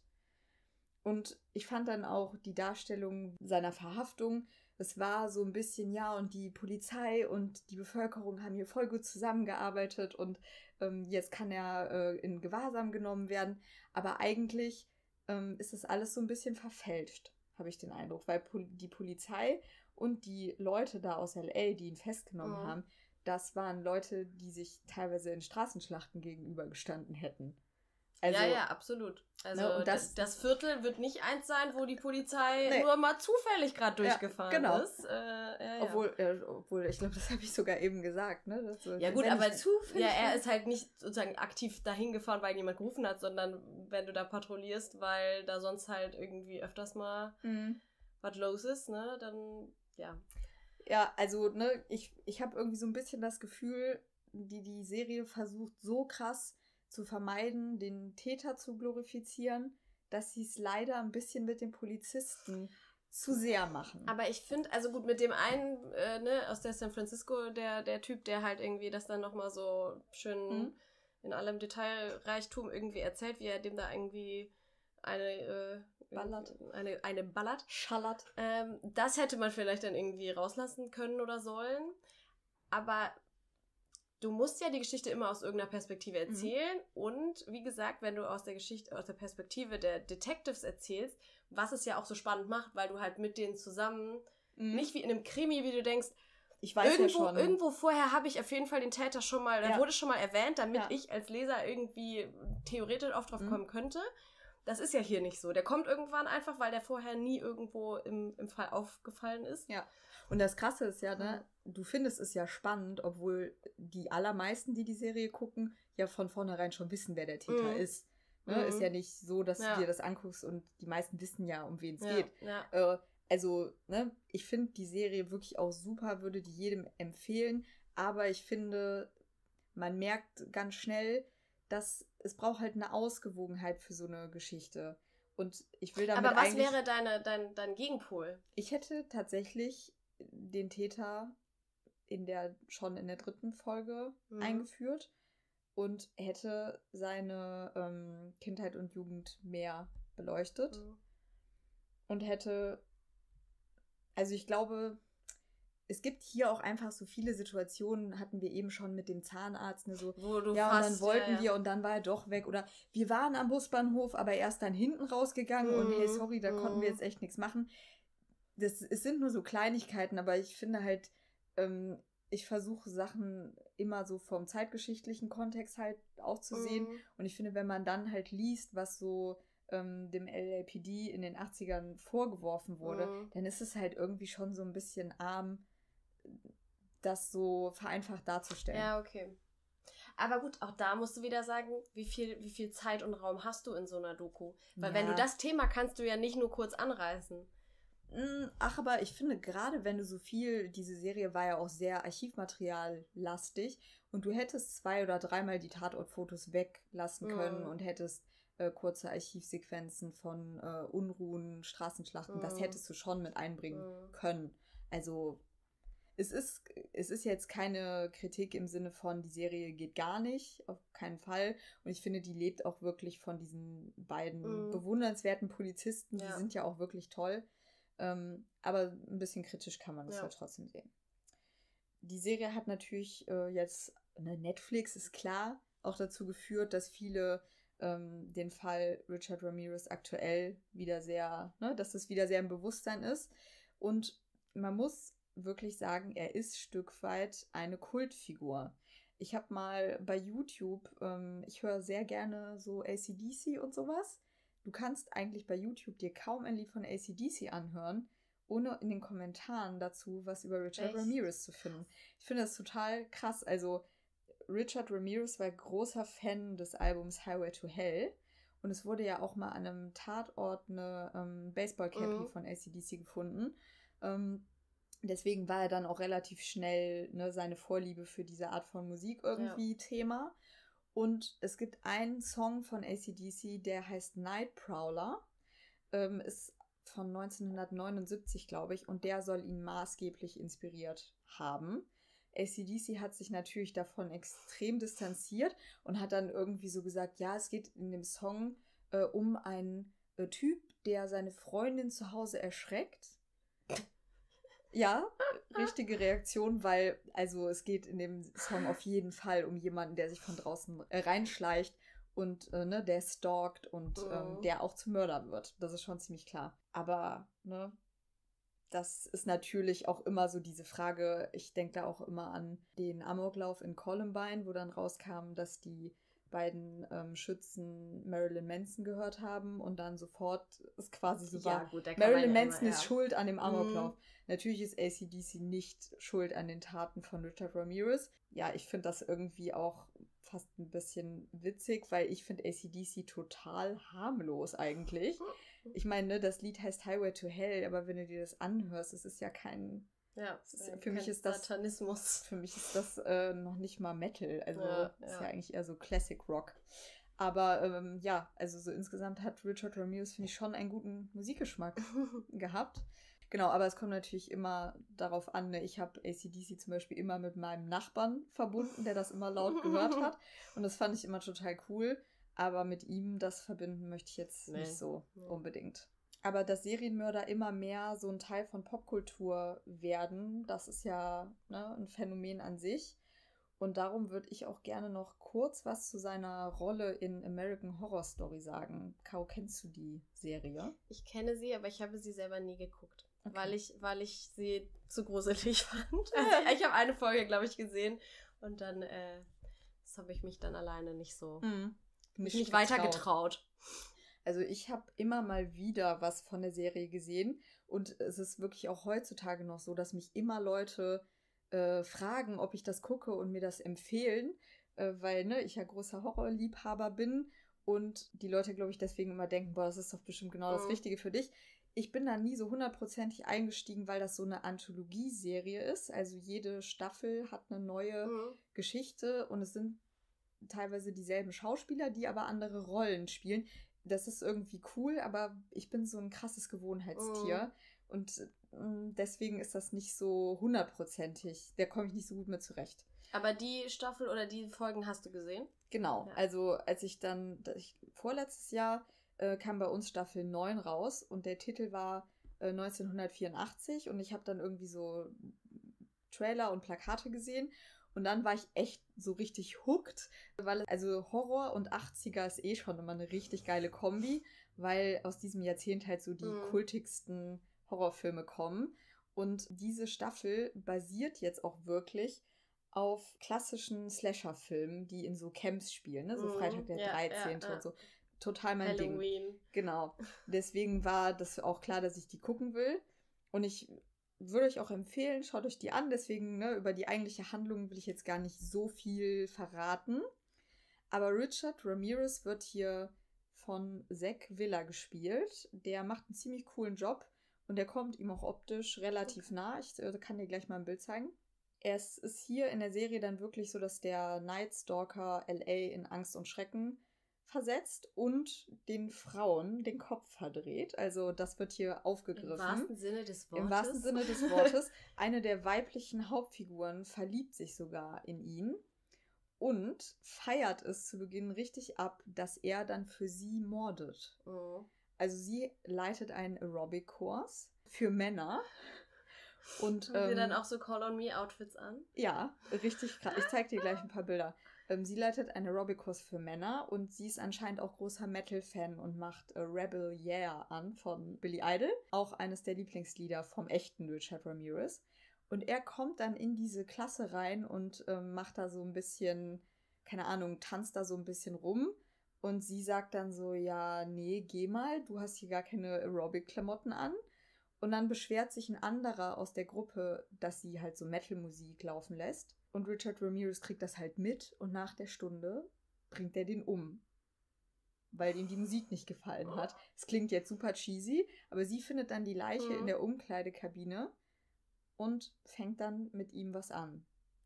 Und ich fand dann auch die Darstellung seiner Verhaftung, es war so ein bisschen, ja, und die Polizei und die Bevölkerung haben hier voll gut zusammengearbeitet und ähm, jetzt kann er äh, in Gewahrsam genommen werden. Aber eigentlich ähm, ist das alles so ein bisschen verfälscht, habe ich den Eindruck, weil Pol- die Polizei und die Leute da aus L A, die ihn festgenommen mhm. haben, das waren Leute, die sich teilweise in Straßenschlachten gegenübergestanden hätten. Also, ja, ja, absolut. Also ne, das, das Viertel wird nicht eins sein, wo die Polizei nee. nur mal zufällig gerade durchgefahren ja, genau. ist. Äh, ja, ja. Obwohl, äh, obwohl, ich glaube, das habe ich sogar eben gesagt. Ne? Das, ja gut, aber zufällig ja, er ist halt nicht sozusagen aktiv dahin gefahren, weil jemand gerufen hat, sondern wenn du da patrouillierst, weil da sonst halt irgendwie öfters mal mhm. was los ist, ne, dann, ja. Ja, also, ne, ich, ich habe irgendwie so ein bisschen das Gefühl, die, die Serie versucht so krass zu vermeiden, den Täter zu glorifizieren, dass sie es leider ein bisschen mit den Polizisten zu sehr machen. Aber ich finde, also gut, mit dem einen, äh, ne, aus der San Francisco, der, der Typ, der halt irgendwie das dann nochmal so schön mhm. in allem Detailreichtum irgendwie erzählt, wie er dem da irgendwie eine, äh, ballert. Eine, eine ballert. Schallert. Ähm, das hätte man vielleicht dann irgendwie rauslassen können oder sollen. Aber du musst ja die Geschichte immer aus irgendeiner Perspektive erzählen. Mhm. Und wie gesagt, wenn du aus der Geschichte, aus der Perspektive der Detectives erzählst, was es ja auch so spannend macht, weil du halt mit denen zusammen, mhm. nicht wie in einem Krimi, wie du denkst, ich weiß irgendwo, ja schon. Irgendwo vorher habe ich auf jeden Fall den Täter schon mal, Ja. der wurde schon mal erwähnt, damit Ja. ich als Leser irgendwie theoretisch auch drauf Mhm. kommen könnte. Das ist ja hier nicht so. Der kommt irgendwann einfach, weil der vorher nie irgendwo im, im Fall aufgefallen ist. Ja. Und das Krasse ist ja, ne, du findest es ja spannend, obwohl die allermeisten, die die Serie gucken, ja von vornherein schon wissen, wer der Täter Mhm. ist. Ne? Mhm. Ist ja nicht so, dass Ja. du dir das anguckst und die meisten wissen ja, um wen es Ja, geht. ja. Äh, also, ne, ich finde die Serie wirklich auch super, würde die jedem empfehlen, aber ich finde, man merkt ganz schnell, dass es braucht halt eine Ausgewogenheit für so eine Geschichte. Und ich will damit Aber was eigentlich... wäre deine, dein, dein Gegenpol? Ich hätte tatsächlich den Täter in der, schon in der dritten Folge Mhm. eingeführt und hätte seine ähm, Kindheit und Jugend mehr beleuchtet Mhm. und hätte, also ich glaube, es gibt hier auch einfach so viele Situationen, hatten wir eben schon mit dem Zahnarzt, ne, so, Wo du ja, und dann fast, wollten ja, ja. wir und dann war er doch weg. Oder wir waren am Busbahnhof, aber er ist dann hinten rausgegangen und hey, Mhm, sorry, da konnten wir mhm. jetzt echt nichts machen. Das, es sind nur so Kleinigkeiten, aber ich finde halt, ähm, ich versuche Sachen immer so vom zeitgeschichtlichen Kontext halt auch zu sehen. Mhm. Und ich finde, wenn man dann halt liest, was so ähm, dem L A P D in den achtzigern vorgeworfen wurde, Mhm. dann ist es halt irgendwie schon so ein bisschen arm, das so vereinfacht darzustellen. Ja, okay. Aber gut, auch da musst du wieder sagen, wie viel, wie viel Zeit und Raum hast du in so einer Doku? Weil Ja. wenn du das Thema kannst du ja nicht nur kurz anreißen. Mm, Ach, aber ich finde, gerade wenn du so viel, diese Serie war ja auch sehr Archivmaterial-lastig und du hättest zwei oder dreimal die Tatortfotos weglassen können Mhm. und hättest äh, kurze Archivsequenzen von äh, Unruhen, Straßenschlachten, das Mhm. hättest du schon mit einbringen Mhm. können. Also es ist, es ist jetzt keine Kritik im Sinne von, die Serie geht gar nicht, auf keinen Fall. Und ich finde, die lebt auch wirklich von diesen beiden Mhm. bewundernswerten Polizisten, die Ja. sind ja auch wirklich toll. Ähm, aber ein bisschen kritisch kann man das Ja. halt trotzdem sehen. Die Serie hat natürlich äh, jetzt, ne, Netflix ist klar, auch dazu geführt, dass viele ähm, den Fall Richard Ramirez aktuell wieder sehr, ne, dass es wieder sehr im Bewusstsein ist. Und man muss wirklich sagen, er ist Stück weit eine Kultfigur. Ich habe mal bei YouTube, ähm, ich höre sehr gerne so A C D C und sowas. Du kannst eigentlich bei YouTube dir kaum ein Lied von A C D C anhören, ohne in den Kommentaren dazu was über Richard Echt? Ramirez zu finden. Ich finde das total krass. Also Richard Ramirez war großer Fan des Albums Highway to Hell und es wurde ja auch mal an einem Tatort eine ähm, Baseball-Cappy Mhm. von A C D C gefunden. Ähm, deswegen war er dann auch relativ schnell, ne, seine Vorliebe für diese Art von Musik irgendwie Thema. Und es gibt einen Song von A C D C, der heißt Night Prowler. Ähm, ist von neunzehnhundertneunundsiebzig, glaube ich, und der soll ihn maßgeblich inspiriert haben. A C D C hat sich natürlich davon extrem distanziert und hat dann irgendwie so gesagt, ja, es geht in dem Song äh, um einen äh, Typ, der seine Freundin zu Hause erschreckt. Ja, richtige Reaktion, weil, also es geht in dem Song auf jeden Fall um jemanden, der sich von draußen äh, reinschleicht und äh, ne, der stalkt und Mhm. ähm, der auch zum Mörder wird. Das ist schon ziemlich klar. Aber, ne, das ist natürlich auch immer so diese Frage, ich denke da auch immer an den Amoklauf in Columbine, wo dann rauskam, dass die beiden ähm, Schützen Marilyn Manson gehört haben und dann sofort ist quasi so Ja, war, gut, da kann man Marilyn ja Manson immer, ist ja. schuld an dem Amoklauf. Mhm. Natürlich ist A C D C nicht schuld an den Taten von Richard Ramirez. Ja, ich finde das irgendwie auch fast ein bisschen witzig, weil ich finde A C D C total harmlos eigentlich. Ich meine, ne, das Lied heißt Highway to Hell, aber wenn du dir das anhörst, es ist ja kein... Ja, es ist, äh, für mich kein ist das Satanismus. Für mich ist das äh, noch nicht mal Metal. Also Ja, ist ja. ja eigentlich eher so Classic Rock. Aber ähm, ja, also so insgesamt hat Richard Ramirez, finde ich, schon einen guten Musikgeschmack gehabt. Genau, aber es kommt natürlich immer darauf an, ne? Ich habe A C D C zum Beispiel immer mit meinem Nachbarn verbunden, der das immer laut gehört hat. Und das fand ich immer total cool. Aber mit ihm das verbinden möchte ich jetzt Nee. nicht so Nee. unbedingt. Aber dass Serienmörder immer mehr so ein Teil von Popkultur werden, das ist ja, ne, ein Phänomen an sich. Und darum würde ich auch gerne noch kurz was zu seiner Rolle in American Horror Story sagen. Caro, kennst du die Serie? Ich kenne sie, aber ich habe sie selber nie geguckt, Okay. weil ich, weil ich sie zu gruselig fand. Also ich habe eine Folge, glaube ich, gesehen und dann äh, das habe ich mich dann alleine nicht so Mhm. mich nicht weiter getraut. Also ich habe immer mal wieder was von der Serie gesehen und es ist wirklich auch heutzutage noch so, dass mich immer Leute äh, fragen, ob ich das gucke und mir das empfehlen, äh, weil ne, ich ja großer Horrorliebhaber bin und die Leute, glaube ich, deswegen immer denken, boah, das ist doch bestimmt genau das Mhm. Richtige für dich. Ich bin da nie so hundertprozentig eingestiegen, weil das so eine Anthologieserie ist. Also jede Staffel hat eine neue Mhm. Geschichte und es sind teilweise dieselben Schauspieler, die aber andere Rollen spielen. Das ist irgendwie cool, aber ich bin so ein krasses Gewohnheitstier und mm, deswegen ist das nicht so hundertprozentig. Da komme ich nicht so gut mit zurecht. Aber die Staffel oder die Folgen hast du gesehen? Genau, Ja. also als ich dann, ich, vorletztes Jahr äh, kam bei uns Staffel neun raus und der Titel war äh, neunzehnhundertvierundachtzig und ich habe dann irgendwie so Trailer und Plakate gesehen und dann war ich echt so richtig hooked, weil also Horror und achtziger ist eh schon immer eine richtig geile Kombi, weil aus diesem Jahrzehnt halt so die Mhm. kultigsten Horrorfilme kommen und diese Staffel basiert jetzt auch wirklich auf klassischen Slasher-Filmen, die in so Camps spielen, ne? So Mhm. Freitag der Ja, dreizehnte ja, ja. und so. Total mein Ding. Halloween. Genau. Deswegen war das auch klar, dass ich die gucken will. Und ich würde euch auch empfehlen, schaut euch die an. Deswegen, ne, über die eigentliche Handlung will ich jetzt gar nicht so viel verraten. Aber Richard Ramirez wird hier von Zach Villa gespielt. Der macht einen ziemlich coolen Job und der kommt ihm auch optisch relativ nah. Ich äh, kann dir gleich mal ein Bild zeigen. Es ist hier in der Serie dann wirklich so, dass der Night Stalker L A in Angst und Schrecken versetzt und den Frauen den Kopf verdreht. Also das wird hier aufgegriffen. Im wahrsten Sinne des Wortes. Im wahrsten Sinne des Wortes. Eine der weiblichen Hauptfiguren verliebt sich sogar in ihn und feiert es zu Beginn richtig ab, dass er dann für sie mordet. Mhm. Also sie leitet einen Aerobic-Kurs für Männer. Und, Haben sie ähm, dann auch so Call-on-Me-Outfits an? ja, richtig krass. Ich zeig dir gleich ein paar Bilder. Ähm, sie leitet einen Aerobic-Kurs für Männer und sie ist anscheinend auch großer Metal-Fan und macht äh, Rebel Yeah an von Billy Idol. Auch eines der Lieblingslieder vom echten Richard Ramirez. Und er kommt dann in diese Klasse rein und ähm, macht da so ein bisschen, keine Ahnung, tanzt da so ein bisschen rum. Und sie sagt dann so, ja, nee, geh mal, du hast hier gar keine Aerobic-Klamotten an. Und dann beschwert sich ein anderer aus der Gruppe, dass sie halt so Metal-Musik laufen lässt. Und Richard Ramirez kriegt das halt mit und nach der Stunde bringt er den um. Weil ihm die Musik nicht gefallen hat. Es klingt jetzt super cheesy, aber sie findet dann die Leiche Mhm. in der Umkleidekabine und fängt dann mit ihm was an.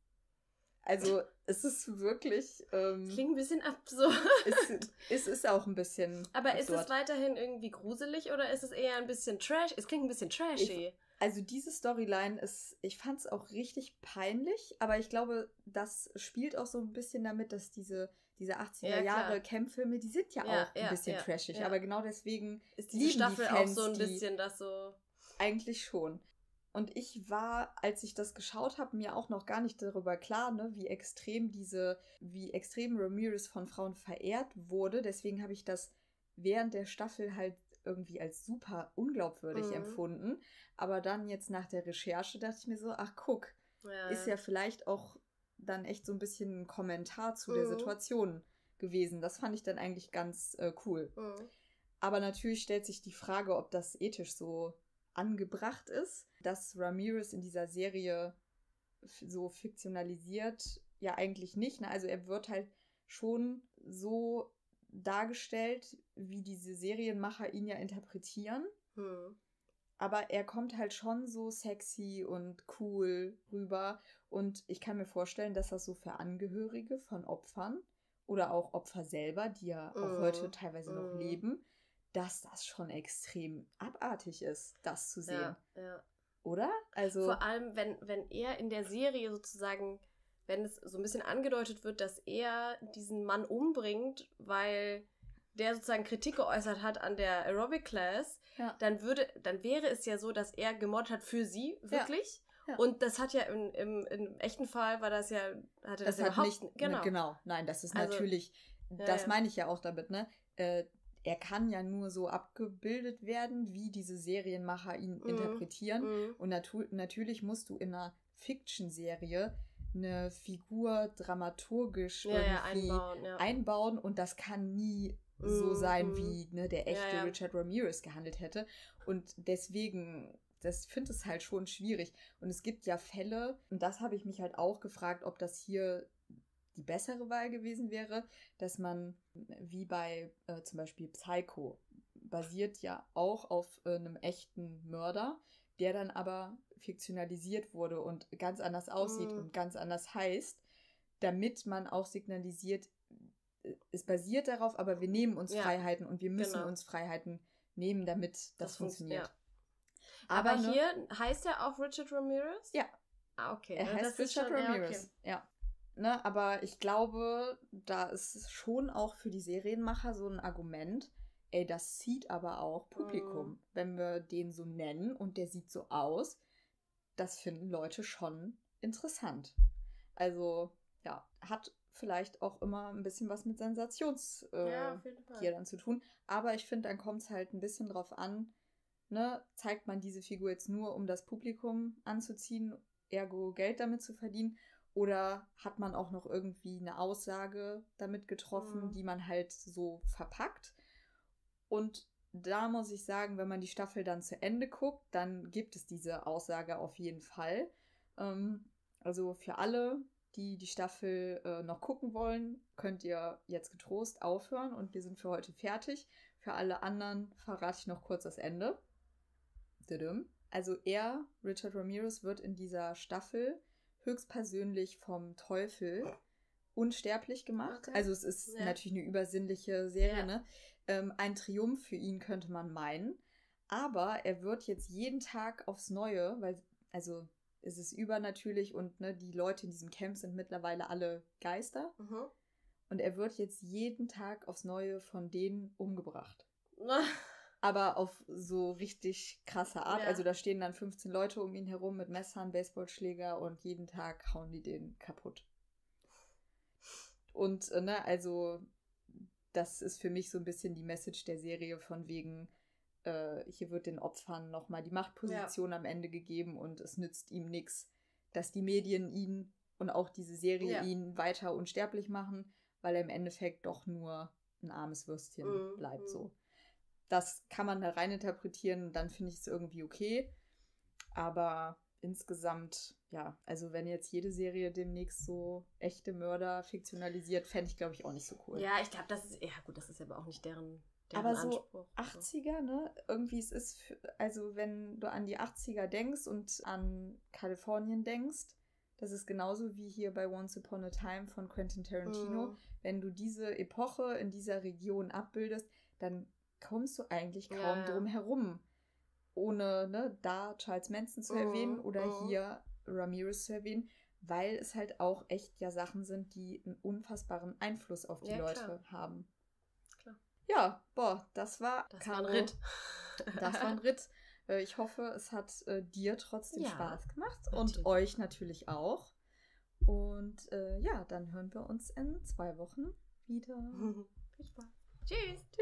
Also es ist wirklich... Ähm, Das klingt ein bisschen absurd. es, es ist auch ein bisschen Aber ist absurd. es weiterhin irgendwie gruselig oder ist es eher ein bisschen trash? Es klingt ein bisschen trashy. Also diese Storyline ist, ich fand es auch richtig peinlich, aber ich glaube, das spielt auch so ein bisschen damit, dass diese, diese achtziger Ja, Jahre klar. Campfilme, die sind ja, Ja, auch ein ja, bisschen ja, trashig, ja. aber genau deswegen Ist diese lieben Staffel die Fans auch so ein die bisschen das so... eigentlich schon. Und ich war, als ich das geschaut habe, mir auch noch gar nicht darüber klar, ne, wie extrem diese, wie extrem Ramirez von Frauen verehrt wurde. Deswegen habe ich das während der Staffel halt irgendwie als super unglaubwürdig Mhm. empfunden. Aber dann jetzt nach der Recherche dachte ich mir so, ach guck, Ja, ist ja vielleicht auch dann echt so ein bisschen ein Kommentar zu der Mhm. Situation gewesen. Das fand ich dann eigentlich ganz äh, cool. Mhm. Aber natürlich stellt sich die Frage, ob das ethisch so angebracht ist, dass Ramirez in dieser Serie f- so fiktionalisiert, ja eigentlich nicht. Ne? Also er wird halt schon so dargestellt, wie diese Serienmacher ihn ja interpretieren. Hm. Aber er kommt halt schon so sexy und cool rüber. Und ich kann mir vorstellen, dass das so für Angehörige von Opfern oder auch Opfer selber, die ja auch Mhm. heute teilweise noch Mhm. leben, dass das schon extrem abartig ist, das zu sehen. Ja, ja. Oder? Also, Vor allem, wenn, wenn er in der Serie sozusagen, wenn es so ein bisschen angedeutet wird, dass er diesen Mann umbringt, weil der sozusagen Kritik geäußert hat an der Aerobic Class, ja. dann würde, dann wäre es ja so, dass er gemobbt hat für sie, wirklich. Ja. Ja. Und das hat ja im, im, im echten Fall war das ja, hatte das, Das ja hat überhaupt nicht, nicht, genau. ne, genau, nein, das ist Also, natürlich, ja, das ja. meine ich ja auch damit, ne? Äh, er kann ja nur so abgebildet werden, wie diese Serienmacher ihn Mhm. interpretieren. Mhm. Und natu natürlich musst du in einer Fiction-Serie eine Figur dramaturgisch Ja, ja, irgendwie einbauen, ja. einbauen und das kann nie so Mhm, sein, mhm. wie ne, der echte Ja, ja. Richard Ramirez gehandelt hätte. Und deswegen, das finde es halt schon schwierig. Und es gibt ja Fälle, und das habe ich mich halt auch gefragt, ob das hier die bessere Wahl gewesen wäre, dass man, wie bei äh, zum Beispiel Psycho, basiert ja auch auf äh, einem echten Mörder, der dann aber fiktionalisiert wurde und ganz anders aussieht Mhm. und ganz anders heißt, damit man auch signalisiert, äh, es basiert darauf, aber wir nehmen uns Ja, Freiheiten und wir müssen genau. uns Freiheiten nehmen, damit das, Das funkt- funktioniert. ja. Aber, ne, hier heißt er auch Richard Ramirez? Ja. Ah, okay. Er Ja, heißt das ist Richard schon, ja, Ramirez. okay. Ja. Ne, aber ich glaube, da ist schon auch für die Serienmacher so ein Argument, ey, das zieht aber auch Publikum. Mhm. Wenn wir den so nennen und der sieht so aus, das finden Leute schon interessant. Also, ja, hat vielleicht auch immer ein bisschen was mit Sensationsgier äh, Ja, auf jeden Fall. Gier dann zu tun. Aber ich finde, dann kommt es halt ein bisschen drauf an, ne, zeigt man diese Figur jetzt nur, um das Publikum anzuziehen, ergo Geld damit zu verdienen, oder hat man auch noch irgendwie eine Aussage damit getroffen, Mhm. die man halt so verpackt. Und da muss ich sagen, wenn man die Staffel dann zu Ende guckt, dann gibt es diese Aussage auf jeden Fall. Ähm, also für alle, die die Staffel äh, noch gucken wollen, könnt ihr jetzt getrost aufhören und wir sind für heute fertig. Für alle anderen verrate ich noch kurz das Ende. Tudum. Also er, Richard Ramirez, wird in dieser Staffel höchstpersönlich vom Teufel unsterblich gemacht. Okay. Also es ist Ja. natürlich eine übersinnliche Serie, Ja. ne? Ähm, ein Triumph für ihn, könnte man meinen. Aber er wird jetzt jeden Tag aufs Neue, weil, also es ist übernatürlich und ne, die Leute in diesem Camp sind mittlerweile alle Geister. Mhm. Und er wird jetzt jeden Tag aufs Neue von denen umgebracht. Aber auf so richtig krasse Art. Ja. Also da stehen dann fünfzehn Leute um ihn herum mit Messern, Baseballschläger und jeden Tag hauen die den kaputt. Und, äh, ne, also das ist für mich so ein bisschen die Message der Serie von wegen, äh, hier wird den Opfern nochmal die Machtposition am Ende gegeben und es nützt ihm nichts, dass die Medien ihn und auch diese Serie Ja. ihn weiter unsterblich machen, weil er im Endeffekt doch nur ein armes Würstchen Mhm. bleibt Mhm. so. Das kann man da reininterpretieren, dann finde ich es irgendwie okay. Aber insgesamt, ja, also wenn jetzt jede Serie demnächst so echte Mörder fiktionalisiert, fände ich, glaube ich, auch nicht so cool. Ja, ich glaube, das ist, ja gut, das ist aber auch nicht deren, deren Aber so Anspruch. achtziger, ne? Irgendwie es ist, für, also wenn du an die achtziger denkst und an Kalifornien denkst, das ist genauso wie hier bei Once Upon a Time von Quentin Tarantino. Mhm. Wenn du diese Epoche in dieser Region abbildest, dann kommst du eigentlich kaum Ja, ja. drum herum, ohne ne, da Charles Manson zu Mhm, erwähnen oder mhm. hier Ramirez zu erwähnen, weil es halt auch echt ja Sachen sind, die einen unfassbaren Einfluss auf die Ja, Leute klar. haben. Klar. Ja, boah, das war Das war Caro. ein Ritt. Das war ein Ritt. Äh, Ich hoffe, es hat äh, dir trotzdem Ja, Spaß gemacht natürlich. und euch natürlich auch. Und äh, ja, dann hören wir uns in zwei Wochen wieder. Viel Spaß. Tschüss. Tschüss.